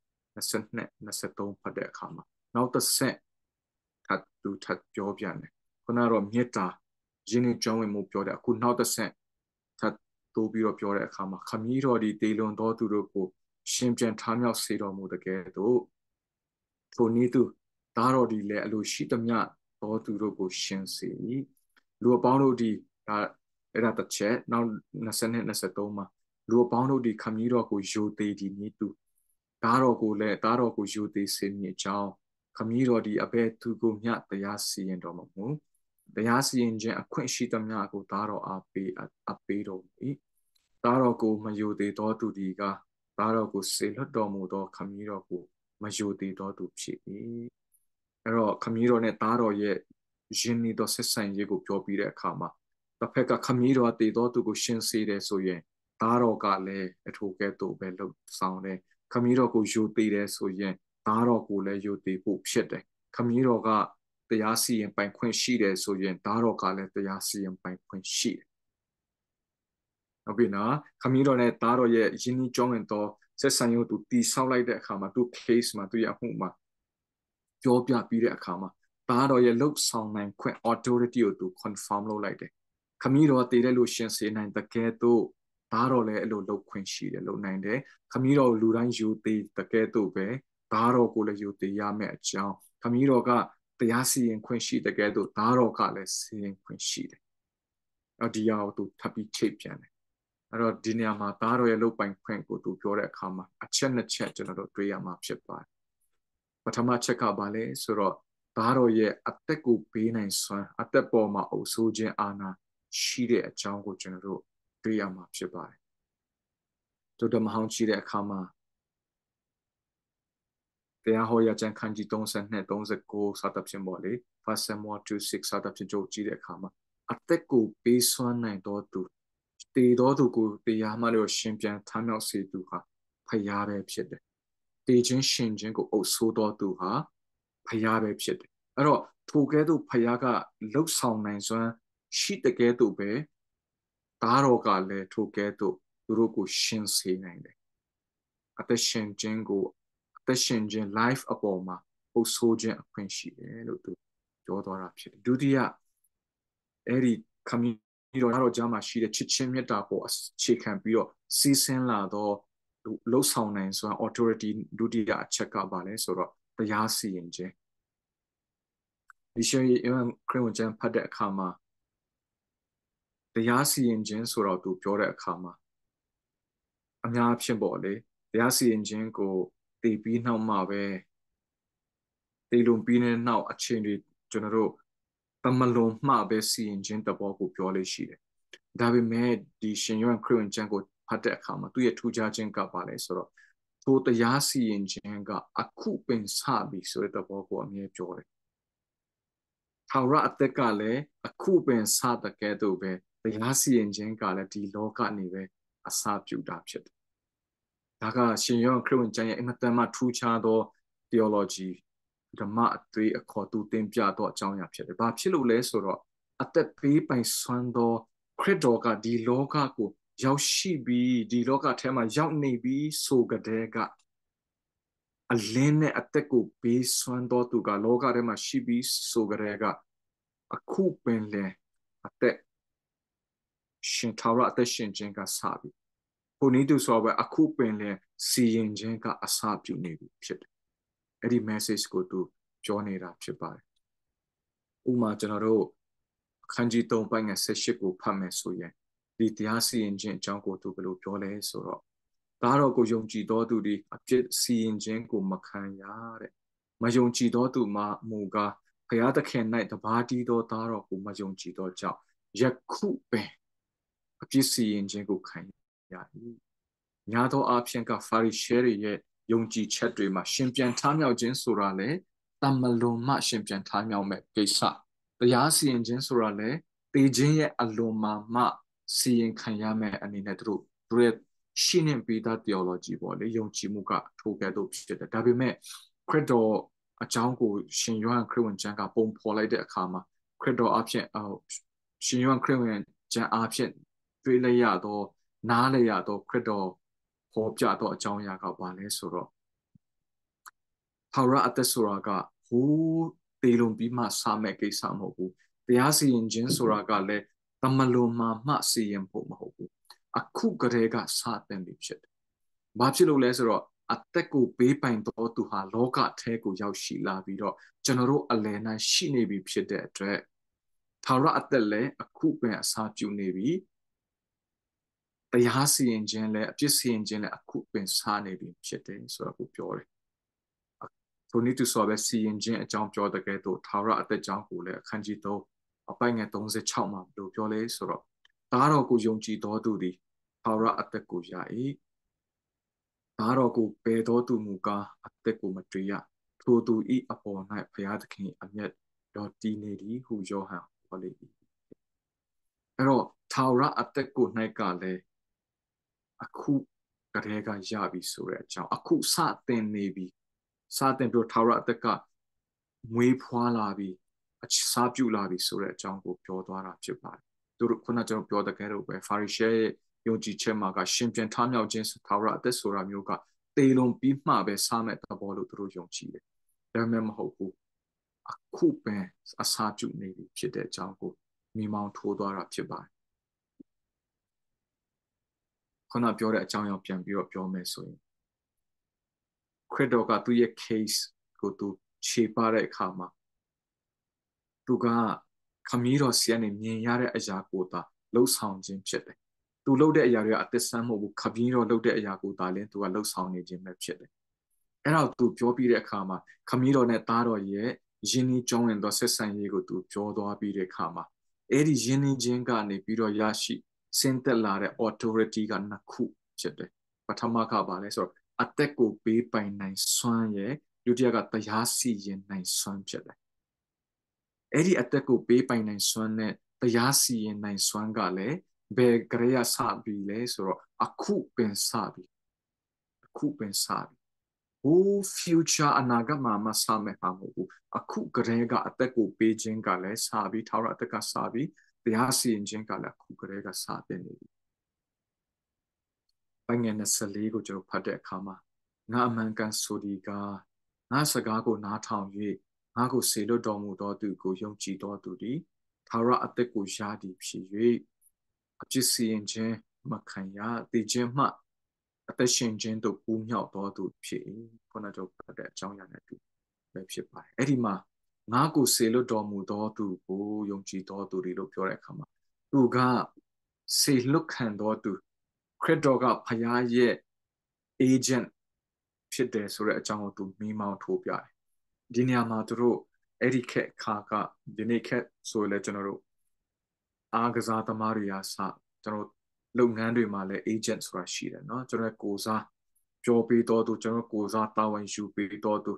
22 23ဖတ်တဲ့အခါမှာနောက်တစ်ဆက်ထပ်သူထပ်ပြောပြန်တယ်ခုနကတော့မေတ္တာယဉ်ကျေးကြောင်းဝင်မှုပြောတယ်အခုနောက်တစ်ဆက်ထပ်တိုးပြီးတော့ပြောတဲ့အခါမှာခမည်းတော်ဒီတေလွန်တော်သူတို့ကိုရှင်ပြန်ထားမြောက်စေတော်မူတကယ်တော့ထိုနည်းသူသားတော်ဒီလည်းအလိုရှိသမျှတော်သူတို့ကိုရှင်စေလူအပေါင်းတို့ဒီဒါအဲ့ဒါတစ်ချက်နောက်၂၀ 23မှာလူအပေါင်းတို့ဒီခမည်းတော်ကိုယိုသေးဒီနည်းသူသားတော်ကိုလည်းသားတော်ကိုယိုသေးစေမည်အကြောင်းခမည်းတော်ဒီအဘယ်သူကိုမျှတရားစီရင်တော်မမူတရားစီရင်ခြင်းအခွင့်ရှိသမျှကိုသားတော်အားပေးအပ်ပေးတော်မူ၏သားတော်ကိုမယိုသေးသောသူဒီကသားတော်ကိုစေလွတ်တော်မူသောခမည်းတော်ကိုမယိုသေးသောသူဖြစ်၏အဲ့တော့ခမည်းတော်နဲ့သားတော်ရဲ့ယဉ်နီးသောဆက်ဆံရေးကိုပြောပြီးတဲ့အခါမှာတစ်ဖက်ကခမည်းတော်တည်သောသူကိုရှင်းစေတယ်ဆိုရင်သားတော်ကလည်းအထိုကဲ့သို့ပဲလှုပ်ဆောင်တယ်ခမည်းတော်ကိုယိုသေးတယ်ဆိုရင်သားတော်ကိုလည်းယိုသေးဖို့ဖြစ်တယ်ခမည်းတော်ကတရားစီရင်ပိုင်ခွင့်ရှိတယ်ဆိုရင်သားတော်ကလည်းတရားစီရင်ပိုင်ခွင့်ရှိတယ်ဟုတ်ပြီနော်ခမည်းတော်နဲ့သားတော်ရဲ့ယဉ်နီးကြောင်းဝင်သောဆက်ဆံရေးကိုသူတီဆောက်လိုက်တဲ့အခါမှာသူ case မှာသူရဲ့အမှုမှာပြောပြပြီးတဲ့အခါမှာသားတော်ရဲ့လှုပ်ဆောင်နိုင်ခွင့် authority ကိုသူ confirm လုပ်လိုက်တယ်ခမည်းတော်တည်တဲ့လို့ရှင်းစေနိုင်တကယ်တော့သားတော်လည်းအဲ့လိုလှုပ်ခွင့်ရှိတယ်လှုပ်နိုင်တယ်ခမည်းတော်လူတိုင်းယူသေးတကယ်တော့ပဲသားတော်ကိုလည်းယူသေးရမယ့်အကြောင်းခမည်းတော်ကတရားစီရင်ခွင့်ရှိတကယ်တော့သားတော်ကလည်းစီရင်ခွင့်ရှိတယ်အဒီယာကိုသူထပ်ပြီးချိတ်ပြန်တယ်အဲ့တော့ဒီနေရာမှာသားတော်ရဲ့လှုပ်ပိုင်ခွင့်ကိုသူပြောတဲ့အခါမှာအချက်နှစ်ချက်ကျွန်တော်တို့တွေးရမှာဖြစ်ပါတယ်ပထမချက်ကဘာလဲဆိုတော့သားတော်ရဲ့အသက်ကိုပေးနိုင်စွမ်းအသက်ပေါ်မှာအုပ်ဆိုးခြင်းအာဏာရှိတဲ့အကြောင်းကိုကျွန်တော်တို့တွေ့ရမှာဖြစ်ပါတယ်တို့ဓမ္မဟောင်းကြည့်တဲ့အခါမှာတရားဟောရကျမ်းခန်းကြီးသုံးဆယ်နှစ် သုံးဆယ်ကိုစသဖြင့်ပေါ့လေ First Samuel two six စသဖြင့်ကြိုကြည့်တဲ့အခါမှာအသက်ကိုပေးစွမ်းနိုင်တော်သူတည်တော်သူကိုတရားမှလို့ရှင်ပြန်ထမ်းမြောက်စေသူဟာဖယားပဲဖြစ်တယ်တည်ခြင်းရှင်ခြင်းကိုအုပ်ဆိုးတော်သူဟာဖယားပဲဖြစ်တယ်အဲ့တော့ထိုကဲ့သို့ဖယားကလှုပ်ဆောင်နိုင်စွမ်းရှိတကဲ့သို့ပဲသားတော်ကလည်းထိုကဲ့သို့သူတို့ကိုရှင်စေနိုင်တယ်အသက်ရှင်ခြင်းကိုအသက်ရှင်ခြင်း life အပေါ်မှာအုပ်ဆိုးခြင်းအခွင့်ရှိတယ်လို့သူပြောသွားတာဖြစ်တယ်ဒုတိယအဲ့ဒီခမည်းတော်တော်ကြားမှာရှိတဲ့ချစ်ချင်းမေတ္တာပေါ်အခြေခံပြီးတော့စီးဆင်းလာတော့လှုပ်ဆောင်နိုင်စွမ်း authority ဒုတိယအချက်ကပါလဲဆိုတော့တရားစီရင်ခြင်းဒီရှင်ရဲ့ခရစ်ဝင်ကျမ်းဖတ်တဲ့အခါမှာတရားစီရင်ခြင်းဆိုတော့သူပြောတဲ့အခါမှာအများဖြစ်ပေါ့လေတရားစီရင်ခြင်းကိုတည်ပြီးနောက်မှပဲတည်လုံးပြီးတဲ့နောက်အချိန်တွေကျွန်တော်တို့တမလုံးမှပဲစီရင်ခြင်းတဘောကိုပြောလို့ရှိတယ်ဒါပေမဲ့ဒီရှင်ယောဟန်ခရစ်ဝင်ကျမ်းကိုဖတ်တဲ့အခါမှာသူရဲ့ထူးခြားခြင်းကပါလဲဆိုတော့ထိုတရားစီရင်ခြင်းကအခုပင်စပြီဆိုတဲ့တဘောကိုအမြဲပြောတယ်ထာဝရအသက်ကလည်းအခုပင်စတဲ့ကဲ့သို့ပဲတရားစီရင်ခြင်းကလည်းဒီလောကနေပဲအစပြုတာဖြစ်တယ်ဒါကရှင်ယောဟန်ခရစ်ဝင်ကျမ်းရဲ့အင်မတန်မှထူးခြားသော theology ဓမ္မအသွေးအခေါ်သူတင်ပြတော့အကြောင်းအရာဖြစ်တယ်။ဘာဖြစ်လို့လဲဆိုတော့အသက်ပေးပိုင်စွမ်းသောခရစ်တော်ကဒီလောကကိုရောက်ရှိပြီးဒီလောကထဲမှာရောက်နေပြီးဆိုကြတဲ့ကအလင်းနဲ့အသက်ကိုပေးစွမ်းသောသူကလောကထဲမှာရှိပြီးဆိုကြတဲ့ကအခုပင်လေအသက်ရှင်ထာဝရအသက်ရှင်ခြင်းကစပြီ။ကိုနီးသူဆိုပဲအခုပင်လေစီရင်ခြင်းကအစပြုနေပြီဖြစ်တယ်။အဲ့ဒီ message ကိုသူပြောနေတာဖြစ်ပါတယ်။ဥမာကျွန်တော်တို့အခန်းကြီးသုံးပိုင်းငယ်၁၈ကိုဖတ်မယ်ဆိုရင်ဒီတရားစီရင်ခြင်းအကြောင်းကိုသူဘယ်လိုပြောလဲဆိုတော့ဒါတော့ကိုယုံကြည်တော်သူဒီအပြစ်စီရင်ခြင်းကိုမခံရတဲ့မယုံကြည်တော်သူမှာမူကားဘုရားသခင်၌တပါးတည်းသောသားတော်ကိုမယုံကြည်တော်ကြောင့်ယခုပင်အပြစ်စီရင်ခြင်းကိုခံရ၏ညာသောအဖြစ်ကဖာရိရှဲတွေရဲ့ယုံကြည်ချက်တွေမှာရှင်ပြန်ထားမြောက်ခြင်းဆိုတာလေတမလွန်မှရှင်ပြန်ထားမြောက်မဲ့ကိစ္စတရားစီရင်ခြင်းဆိုတာလေတေခြင်းရဲ့အလွန်မှမှစီရင်ခံရမဲ့အနေနဲ့သူတို့တို့ရဲ့ရှင်းနေပြီးသား theology ပေါ့လေယုံကြည်မှုကထိုကဲ့သို့ဖြစ်တယ်ဒါပေမဲ့ခရစ်တော်အကြောင်းကိုရှင်ယောဟန်ခရစ်ဝင်ကျမ်းကပုံဖော်လိုက်တဲ့အခါမှာခရစ်တော်အဖြစ်ရှင်ယောဟန်ခရစ်ဝင်ကျမ်းအဖြစ်တွေ့လိုက်ရတော့နားလိုက်ရတော့ခရစ်တော်ဟောပြတော့အကြောင်းအရာကဘာလဲဆိုတော့ထာဝရအသက်ဆိုတာကဟိုးတေလုံးပြီးမှစမဲ့ကိစ္စမဟုတ်ဘူးတရားစီရင်ခြင်းဆိုတာကလည်းတမလွန်မှမှစီရင်ဖို့မဟုတ်ဘူးအခုကတည်းကစတင်ပြီဖြစ်တယ်။ဘာဖြစ်လို့လဲဆိုတော့အသက်ကိုပေးပိုင်တော်သူဟာလောကထဲကိုရောက်ရှိလာပြီးတော့ကျွန်တော်တို့အလယ်၌ရှိနေပြီဖြစ်တဲ့အတွက်ထာဝရအသက်လည်းအခုပင်အစာပြုနေပြီတရားစီရင်ခြင်းလည်းအပြစ်စီရင်ခြင်းလည်းအခုပင်စနေပြီဖြစ်တယ်ဆိုတော့ကိုပြောတယ်။ထိုနည်းတူဆိုပဲစီရင်ခြင်းအကြောင်းပြောတဲ့ကဲ့သို့ထာဝရအသက်ကြောင်းကိုလည်းအခန်းကြီးသုံးအပိုင်းငယ်36မှာဘယ်လိုပြောလဲဆိုတော့သားတော်ကိုယုံကြည်တော်သူသည်ထာဝရအသက်ကိုရ၏သားတော်ကိုပယ်တော်သူမူကားအသက်ကိုမတွေ့ရထိုသူဤအပေါ်၌ဘုရားသခင်အမျက်တော်တည်နေသည်ဟုယောဟန်ဟောလေ၏အဲ့တော့ထာဝရအသက်ကို၌ကလည်းအခုကတည်းကရပြီဆိုတဲ့အကြောင်းအခုစတင်နေပြီစတင်ပြီးထာဝရအသက်ကမွေးဖွားလာပြီအစားပြုလာပြီဆိုတဲ့အကြောင်းကိုပြောသွားတာဖြစ်ပါတယ်သူတို့ခုနကျွန်တော်ပြောတဲ့ကဲတော့ပဲဖာရိရှဲရဲ့ယုံကြည်ချက်မှာကရှင်ပြန်ထမြောက်ခြင်းထာဝရအသက်ဆိုတာမျိုးကတေလွန်ပြီးမှပဲစားမဲ့သဘောလို့သူတို့ယုံကြည်တယ်ဒါမှမဟုတ်ဘူးအခုပင်အစားပြုနေပြီဖြစ်တဲ့အကြောင်းကိုမိမောင်းထိုးသွားတာဖြစ်ပါတယ်ခုနပြောတဲ့အကြောင်းအရာပြန်ပြီးတော့ပြောမယ်ဆိုရင်ခရစ်တော်ကသူ့ရဲ့ case ကိုသူခြေပတဲ့အခါမှာသူကခမည်းတော်ဆီကနေမြင်ရတဲ့အရာကိုသာလှုပ်ဆောင်ခြင်းဖြစ်တယ်။သူလှုပ်တဲ့အရာတွေကအသစ်ဆန်းမဟုတ်ဘူးခမည်းတော်လှုပ်တဲ့အရာကိုသာလင်းသူကလှုပ်ဆောင်နေခြင်းပဲဖြစ်တယ်။အဲ့တော့သူပြောပြီးတဲ့အခါမှာခမည်းတော်နဲ့သားတော်ရဲ့ယဉ်ဤကြောင်းဝင်သောဆက်ဆံရေးကိုသူပြောသွားပြီးတဲ့အခါမှာအဲ့ဒီယဉ်ဤခြင်းကနေပြီးတော့ရရှိဆင်းသက်လာတဲ့ authority ကနှစ်ခုဖြစ်တယ်။ပထမကပါလဲဆိုတော့အသက်ကိုပေးပိုင်နိုင်စွမ်းရဲ့ဒုတိယကတရားစီရင်နိုင်စွမ်းဖြစ်တယ်အဲ့ဒီအသက်ကိုပေးပိုင်နိုင်စွမ်းနဲ့တရားစီရင်နိုင်စွမ်းကလည်းဘယ်ကရေရစပြီလဲဆိုတော့အခုပင်စပြီအခုပင်စပြီဟို future အနာဂတ်မှာမစမယ်ပါမဟုတ်ဘူးအခုကရေကအသက်ကိုပေးခြင်းကလည်းစပြီထာဝရအသက်ကစပြီတရားစီရင်ခြင်းကလည်းအခုကရေကစပြနေပြီပိုင်းငယ်twenty-fourကိုကျွန်တော်ဖတ်တဲ့အခါမှာငါအမှန်ကန်ဆိုဒီကငါစကားကိုနားထောင်၍ငါကိုစေလွတ်တော်မူသောသူကိုယုံကြည်တော်သူသည်ထာဝရအသက်ကိုရသည်ဖြစ်၍အပြစ်စီရင်ခြင်းမခံရတည်ခြင်းမှအသက်ရှင်ခြင်းတို့ပူးမြောက်တော်သူဖြစ်၏ခုနကဖတ်တဲ့အကြောင်းအရာနဲ့တူပဲဖြစ်ပါတယ်အဲ့ဒီမှာငါကိုစေလွတ်တော်မူသောသူကိုယုံကြည်တော်သူတွေလို့ပြောတဲ့အခါမှာသူကစေလွတ်ခံတော်သူခရစ်တော်ကဖခင်ရဲ့ agent ဖြစ်တယ်ဆိုတဲ့အကြောင်းကိုသူမိမောင်းထိုးပြတယ်ဒီနေရာမှာသူတို့အဲ့ဒီခက်ခါကဒီနေ့ခက်ဆိုလဲကျွန်တော်တို့အားကစားသမားတွေအားစကျွန်တော်လုပ်ငန်းတွေမှာလည်း agent ဆိုတာရှိတယ်เนาะကျွန်တော်ကိုစားပြောပေးတော့သူကျွန်တော်ကိုစားတာဝန်ယူပေးတော့သူ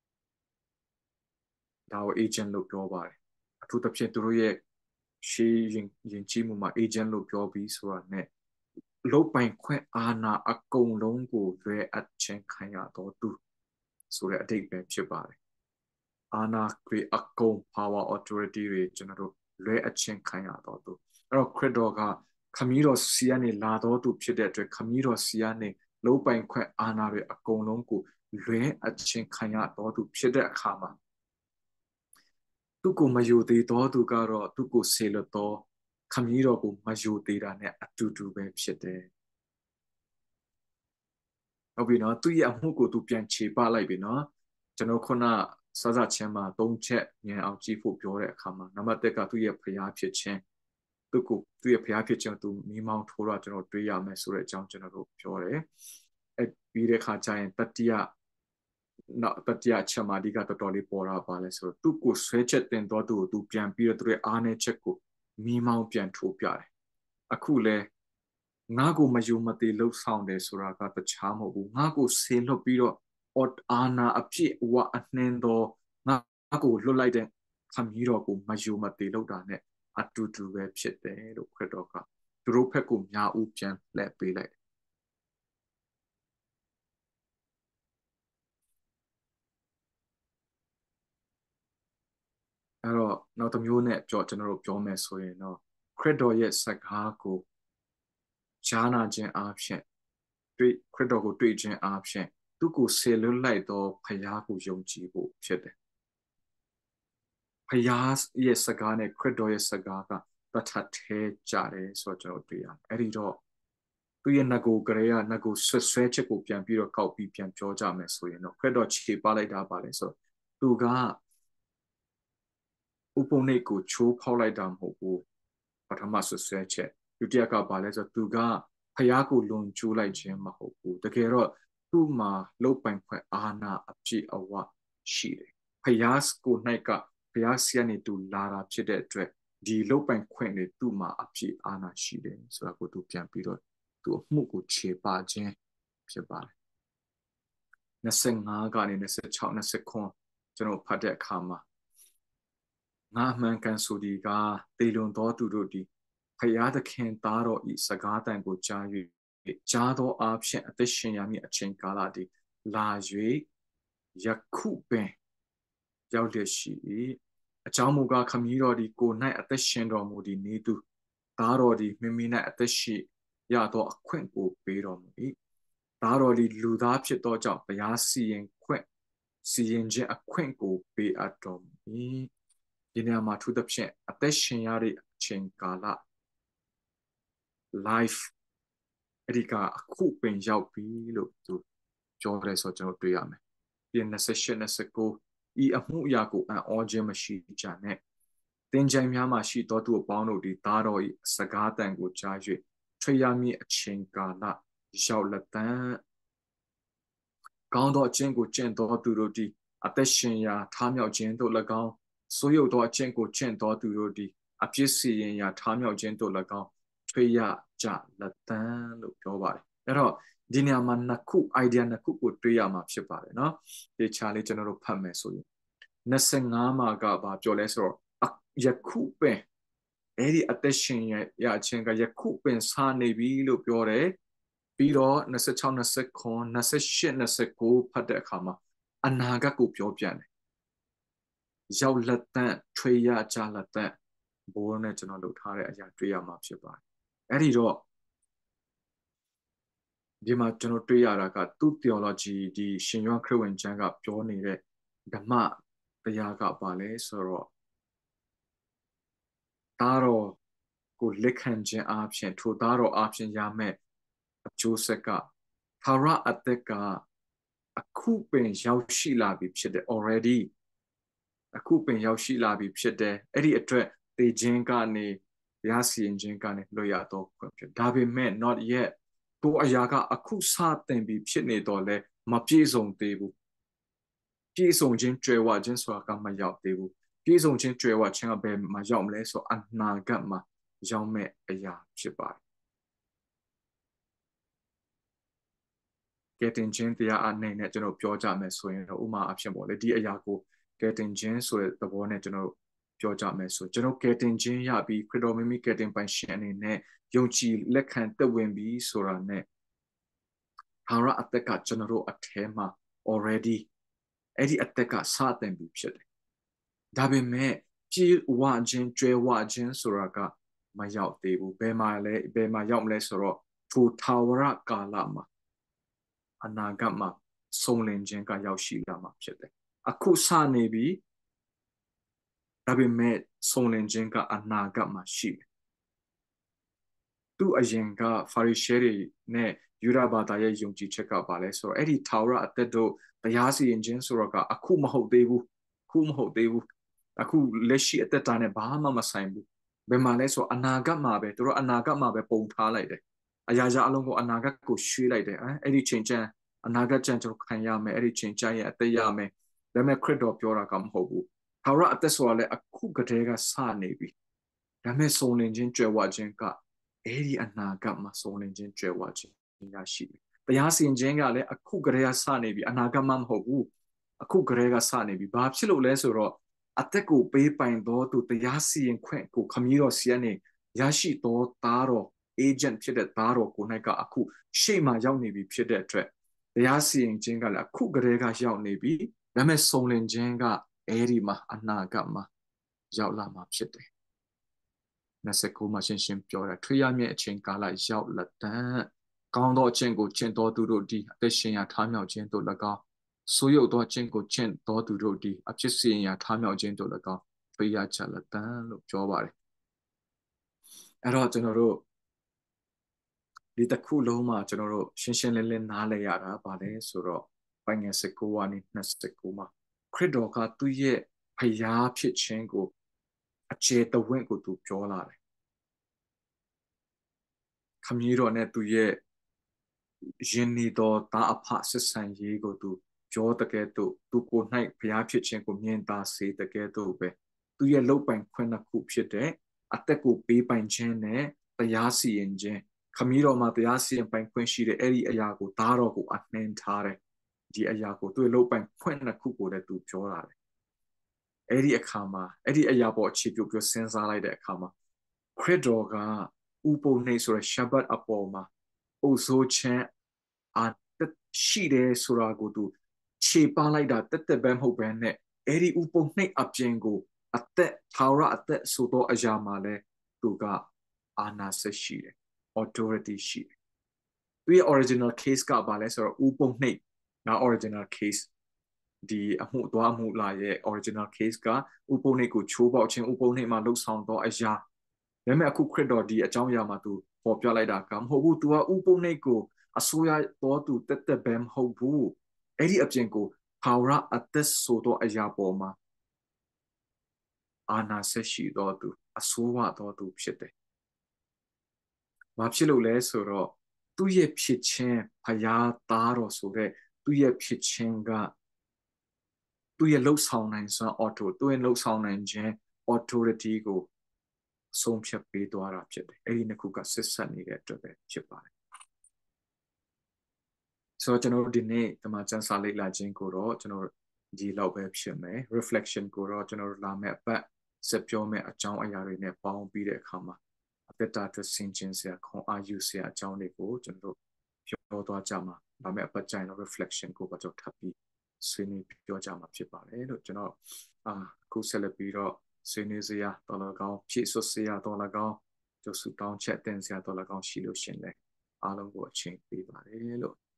ဒါကို agent လို့ပြောပါတယ်အထူးသဖြင့်သူတို့ရဲ့ရှေးရင်ရင်ကြီးမှုမှာ agent လို့ပြောပြီးဆိုတာ ਨੇ လုတ်ပိုင်ခွင့်အာဏာအကုန်လုံးကိုလွဲအပ်ခြင်းခံရတော့သူဆိုတဲ့အဓိပ္ပာယ်ဖြစ်ပါတယ်အာဏာတွေအကုန် power authority တွေကျွန်တော်တို့လွဲအပ်ခြင်းခံရတော့သူအဲ့တော့ခရစ်တော်ကခမည်းတော်စီကနေလာတော်သူဖြစ်တဲ့အတွက်ခမည်းတော်စီကနေလုတ်ပိုင်ခွင့်အာဏာတွေအကုန်လုံးကိုလွဲအပ်ခြင်းခံရတော်သူဖြစ်တဲ့အခါမှာသူကိုမယုံသေးတော်သူကတော့သူကိုဆေလွတ်တော်ခမည်းတော်ကိုမယုံသေးတာ ਨੇ အတူတူပဲဖြစ်တယ်ဟုတ်ပြီနော်သူရဲ့အမှုကိုသူပြန်ခြေပလိုက်ပြီနော်ကျွန်တော်ခုနစစချင်းမှာသုံးချက်မြင်အောင်ကြည့်ဖို့ပြောတဲ့အခါမှာနံပါတ်တစ်ကသူ့ရဲ့ဖျားဖြစ်ခြင်းသူကိုသူ့ရဲ့ဖျားဖြစ်ခြင်းသူမိမောင်းထိုးတော့ကျွန်တော်တွေးရမယ်ဆိုတဲ့အကြောင်းကျွန်တော်တို့ပြောတယ်အဲပြီးတဲ့ခါကျရင်တတိယနောက်တတိယချက်မှာဒီကတော်တော်လေးပေါ်လာပါလဲဆိုတော့သူကိုဆွဲချက်တင်တော့သူကိုသူပြန်ပြီးတော့သူရဲ့အားနည်းချက်ကိုမိမောင်းပြန်ထိုးပြတယ်အခုလဲငါကိုမယုံမသိလှုပ်ဆောင်တယ်ဆိုတာကတခြားမဟုတ်ဘူးငါကိုဆေလွတ်ပြီးတော့အာနာအဖြစ်ဝအနှင်းတော်ငါကိုလွတ်လိုက်တဲ့ခမည်းတော်ကိုမယုံမသိလှုပ်တာ ਨੇ အတူတူပဲဖြစ်တယ်လို့ခရစ်တော်ကသူတို့ဘက်ကိုများဦးပြန်လှည့်ပေးလိုက်အဲ့တော့နောက်တစ်မျိုးနဲ့ကြောကျွန်တော်တို့ပြောမယ်ဆိုရင်တော့ခရစ်တော်ရဲ့စကားကိုကြားနာခြင်းအပြင်တွေ့ခရစ်တော်ကိုတွေ့ခြင်းအပြင်သူကိုဆေလွတ်လိုက်တော့ဖယားကိုယုံကြည်ဖို့ဖြစ်တယ်ဖယားရဲ့စကားနဲ့ခရစ်တော်ရဲ့စကားကတထထဲကြတယ်ဆိုတော့ကျွန်တော်တွေ့ရတယ်အဲ့ဒီတော့သူရဲ့ငကိုကလေးကငကိုဆွဆွဲချက်ကိုပြန်ပြီးတော့ကောက်ပြီးပြန်ပြောကြမယ်ဆိုရင်တော့ခရစ်တော်ခြေပလိုက်တာပါလေဆိုသူကဥပုံနေကိုချိုးဖောက်လိုက်တာမဟုတ်ဘူးပထမဆွဆွဲချက်ဒုတိယကပါလဲဆိုသူကဖယားကိုလွန်ကျူးလိုက်ခြင်းမဟုတ်ဘူးတကယ်တော့သူ့မှာလုတ်ပိုင်ခွင့်အာဏာအပြည့်အဝရှိတယ်ဖယားကို၌ကဘုရားဆီကနေသူလာတာဖြစ်တဲ့အတွက်ဒီလုတ်ပိုင်ခွင့်တွေသူ့မှာအပြည့်အာဏာရှိတယ်ဆိုတာကိုသူပြန်ပြီးတော့သူအမှုကိုခြေပခြင်းဖြစ်ပါတယ်25ကနေ26 29ကျွန်တော်ဖတ်တဲ့အခါမှာငါမှန်ကန်ဆိုဒီကတေလွန်သောသူတို့သည်ဖျားသခင်သားတော်ဤစကားတန်ကိုကြား၍ကြားသောအားဖြင့်အသက်ရှင်ရမည်အချိန်ကာလသည်လာ၍ယခုပင်ရောက်လျက်ရှိ၏အကြောင်းမူကားခမည်းတော်သည်ကို၌အသက်ရှင်တော်မူသည်နေသူသားတော်သည်မိမိ၌အသက်ရှိရသောအခွင့်ကိုပေးတော်မူ၏သားတော်သည်လူသားဖြစ်သောကြောင့်တရားစီရင်ခွင့်စီရင်ခြင်းအခွင့်ကိုပေးအပ်တော်မူ၏ဒီနေရာမှာသူသဖြင့်အသက်ရှင်ရတဲ့အချိန်ကာလ life အဲ့ဒီကအခုပင်ရောက်ပြီလို့သူပြောရဲဆိုကျွန်တော်တွေ့ရမယ်ပြင်28 29ဤအမှုအရာကိုအံ့ဩခြင်းမရှိကြနဲ့တင်ကြိုင်များမှရှိသောသူအပေါင်းတို့သည်သားတော်၏စကားတန်ကိုကြား၍ထွေရမည်အချိန်ကာလရောက်လက်တန်းကောင်းသောအကျင့်ကိုကျင့်သောသူတို့သည်အသက်ရှင်ရာထားမြောက်ခြင်းတို့၎င်းဆိုးရုပ်သောအကျင့်ကိုကျင့်သောသူတို့သည်အပြစ်စီရင်ရာထားမြောက်ခြင်းတို့၎င်းထွေရကြလက်တန်းလို့ပြောပါတယ်အဲ့တော့ဒီနေရာမှာနှစ်ခု idea နှစ်ခုကိုတွေးရမှာဖြစ်ပါတယ်เนาะဒီချာလေးကျွန်တော်တို့ဖတ်မယ်ဆိုရင်25မှာကဘာပြောလဲဆိုတော့ယခုပင်အဲ့ဒီအသက်ရှင်ရအချင်းကယခုပင်စားနေပြီလို့ပြောတယ်ပြီးတော့26 29 28 29ဖတ်တဲ့အခါမှာအနာဂတ်ကိုပြောပြတယ်ရောက်လက်တန့်ထွေရကြလက်တန့်ဘိုးနဲ့ကျွန်တော်လုပ်ထားတဲ့အရာတွေ့ရမှာဖြစ်ပါတယ်အဲ့ဒီတော့ဒီမှာကျွန်တော်တွေ့ရတာကသူ theology ဒီရှင်ယောဟန်ခရစ်ဝင်ကျမ်းကပြောနေတဲ့ဓမ္မတရားကပါလဲဆိုတော့သားတော်ကိုလက်ခံခြင်းအပြင်ထိုသားတော်အပြင်ရမယ်အကျိုးဆက်ကသာရအသက်ကအခုပင်ရောက်ရှိလာပြီဖြစ်တယ် already အခုပင်ရောက်ရှိလာပြီဖြစ်တယ်အဲ့ဒီအတွက်တေခြင်းကနေရစီရင်ခြင်းကနေလွတ်ရတော့ခွင့်ဖြစ်ဒါပေမဲ့ not yet တို့အရာကအခုစတင်ပြီဖြစ်နေတော့လဲမပြည့်စုံသေးဘူးပြည့်စုံခြင်းကြွယ်ဝခြင်းဆိုတာကမရောက်သေးဘူးပြည့်စုံခြင်းကြွယ်ဝခြင်းကဘယ်မှာရောက်မလဲဆိုအနာဂတ်မှာရောက်မဲ့အရာဖြစ်ပါတယ်ကဲတင်ခြင်းတရားအနေနဲ့ကျွန်တော်ပြောကြမယ်ဆိုရင်တော့ဥမာအဖြစ်ပေါ့လေဒီအရာကိုကဲတင်ခြင်းဆိုတဲ့သဘောနဲ့ကျွန်တော်ပြောကြမယ်ဆိုကျွန်တော်ကဲတင်ခြင်းရပြီးခရစ်တော်မိမိကဲတင်ပိုင်ရှင်အနေနဲ့ယုံကြည်လက်ခံသက်ဝင်ပြီးဆိုတာနဲ့ဟာရအသက်ကကျွန်တော်တို့အထဲမှာ already အဲ့ဒီအသက်ကစတင်ပြီးဖြစ်တယ်ဒါပေမဲ့ပြေဝခြင်းကျွဲဝခြင်းဆိုတာကမရောက်သေးဘူးဘယ်မှာလဲဘယ်မှာရောက်မလဲဆိုတော့ထိုထာဝရကာလမှာအနာဂတ်မှာစုံလင်ခြင်းကရောက်ရှိလာမှာဖြစ်တယ်အခုစနေပြီဒါပေမဲ့စုံလင်ခြင်းကအနာဂတ်မှာရှိတယ်သူအရင်ကဖာရိရှဲတွေနဲ့ယူဒဘာသာရဲ့ယုံကြည်ချက်ကပါလဲဆိုတော့အဲ့ဒီထာဝရအသက်တို့တရားစီရင်ခြင်းဆိုတော့ကအခုမဟုတ်သေးဘူးအခုမဟုတ်သေးဘူးအခုလက်ရှိအသက်တာနဲ့ဘာမှမဆိုင်ဘူးဘယ်မှာလဲဆိုအနာဂတ်မှာပဲတို့အနာဂတ်မှာပဲပုံထားလိုက်တယ်အရာရာအလုံးကိုအနာဂတ်ကိုရွှေ့လိုက်တယ်အဲအဲ့ဒီချိန်ကျန်အနာဂတ်ကျန်ကျွန်တော်ခံရမယ်အဲ့ဒီချိန်ကျန်ရဲ့အသက်ရမယ်ဒါပေမဲ့ခရစ်တော်ပြောတာကမဟုတ်ဘူးထာဝရအသက်ဆိုတာလည်းအခုကတည်းကစနေပြီဒါပေမဲ့စုံလင်ခြင်းကြွယ်ဝခြင်းကအဲ့ဒီအနာဂတ်မှာစုံလင်ခြင်းကြွယ်ဝခြင်းရရှိတယ်တရားစီရင်ခြင်းကလည်းအခုကတည်းကစနေပြီအနာဂတ်မှမဟုတ်ဘူးအခုကတည်းကစနေပြီဘာဖြစ်လို့လဲဆိုတော့အသက်ကိုပေးပိုင်သောသူတရားစီရင်ခွင့်ကိုခမည်းတော်ဆီကနေရရှိသောသားတော် agent ဖြစ်တဲ့သားတော်ကို၌ကအခုရှေ့မှာရောက်နေပြီဖြစ်တဲ့အတွက်တရားစီရင်ခြင်းကလည်းအခုကတည်းကရောက်နေပြီဒါပေမဲ့စုံလင်ခြင်းကအဲ့ဒီမှာအနာဂတ်မှာရောက်လာမှာဖြစ်တယ်29မှာရှင်းရှင်းပြောတာထွေရမြင့်အချိန်ကာလရောက်လက်တန်းကောင်းသောအချင်းကိုကျင့်တော်သူတို့ဒီအသက်ရှင်ရာထားမြောက်ခြင်းတို့၎င်းဆိုးရုပ်သောအချင်းကိုကျင့်တော်သူတို့ဒီအဖြစ်စီရင်ရာထားမြောက်ခြင်းတို့၎င်းထွေရချလက်တန်းလို့ပြောပါတယ်အဲ့တော့ကျွန်တော်တို့ဒီတစ်ခုလုံးမှာကျွန်တော်တို့ရှင်းရှင်းလင်းလင်းနားလည်ရတာဗာလဲဆိုတော့ပိုင်းငယ်19ကနေ29မှာခရစ်တော်ကသူ့ရဲ့ဖျားဖြစ်ခြင်းကိုအခြေတဝင့်ကိုသူပြောလာတယ်ခမည်းတော်နဲ့သူရဲ့ယဉ်နေတော်သားအဖဆက်ဆံရေးကိုသူပြောတကယ်တော့သူကိုယ်၌ဘုရားဖြစ်ခြင်းကိုမြင်သာစေတကယ်တော့ပဲသူရဲ့လုတ်ပိုင်ခွင့်တစ်ခုဖြစ်တဲ့အသက်ကိုပေးပိုင်ခြင်းနဲ့တရားစီရင်ခြင်းခမည်းတော်မှာတရားစီရင်ပိုင်ခွင့်ရှိတဲ့အဲ့ဒီအရာကိုသားတော်ကိုအနှင်းထားတယ်ဒီအရာကိုသူ့လောက်ပိုင်ခွင့်နှစ်ခုကိုလည်းသူပြောတာတယ်အဲ့ဒီအခါမှာအဲ့ဒီအရာပေါ်အခြေပြုပြီးစဉ်းစားလိုက်တဲ့အခါမှာခရစ်တော်ကဥပုံနှိပ်ဆိုတဲ့ Shabbat အပေါ်မှာအုပ်စိုးခြင်းအရှိတယ်ဆိုတာကိုသူခြေပလိုက်တာတက်တက်ပဲမဟုတ်ဘဲနဲ့အဲ့ဒီဥပုံနှိပ်အပြင်ကိုအသက်ထာဝရအသက်ဆိုတော့အရာမှာလဲသူကအာဏာဆက်ရှိတယ် authority ရှိတယ်သူရဲ့ original case ကဘာလဲဆိုတော့ဥပုံနှိပ်ဒါ original case ဒီအမှုသွားမှုလာရဲ့ original case ကဥပုံနှိပ်ကိုချိုးပေါက်ခြင်းဥပုံနှိပ်မှာလှုပ်ဆောင်တော့အရာဒါပေမဲ့အခုခရစ်တော်ဒီအကြောင်းအရာမှာသူပေါ်ပြလိုက်တာကမဟုတ်ဘူး तू ကဥပုံနှိပ်ကိုအစိုးရတော်သူတက်တက်ပဲမဟုတ်ဘူးအဲ့ဒီအပြင်ကိုထာဝရအသက်ဆိုတော့အရာပေါ်မှာအာနာဆက်ရှိတော်သူအစိုးရတော်သူဖြစ်တယ်။ဘာဖြစ်လို့လဲဆိုတော့သူ့ရဲ့ဖြစ်ခြင်းဖယားသားတော်ဆိုတဲ့သူ့ရဲ့ဖြစ်ခြင်းကသူ့ရဲ့လှုပ်ဆောင်နိုင်စွမ်း auto သူ့ရဲ့လှုပ်ဆောင်နိုင်ခြင်း authority ကိုဆုံးဖြတ်ပေးသွားတာဖြစ်တယ်။အဲ့ဒီနှစ်ခုကဆက်ဆက်နေတဲ့အတွက်ပဲဖြစ်ပါတယ်။ဆိုတော့ကျွန်တော်တို့ဒီနေ့ဒီမှာစံစာလေ့လာခြင်းကိုတော့ကျွန်တော်ဒီလောက်ပဲဖြစ်မယ် reflection ကိုတော့ကျွန်တော်တို့လာမယ့်အပတ်ဆက်ပြောမယ့်အကြောင်းအရာတွေနဲ့ပေါင်းပြီးတဲ့အခါမှာအသက်တာအတွက်ဆင်ခြင်စရာခွန်အားယူစရာအကြောင်းတွေကိုကျွန်တော်တို့ပြောသွားကြမှာလာမယ့်အပတ်ကျရင်တော့ reflection ကိုတော့ထပ်ပြီးဆွေးနွေးပြောကြမှာဖြစ်ပါတယ်လို့ကျွန်တော်အာအခုဆက်လက်ပြီးတော့ဆွေးနွေးစရာတော်လကောင်းဖြည့်ဆွတ်စရာတော်လကောင်းကျုပ်စုတောင်းချက်တင်စရာတော်လကောင်းရှိလို့ရှင်လဲအားလုံးကိုအချိန်ပေးပါတယ်လို့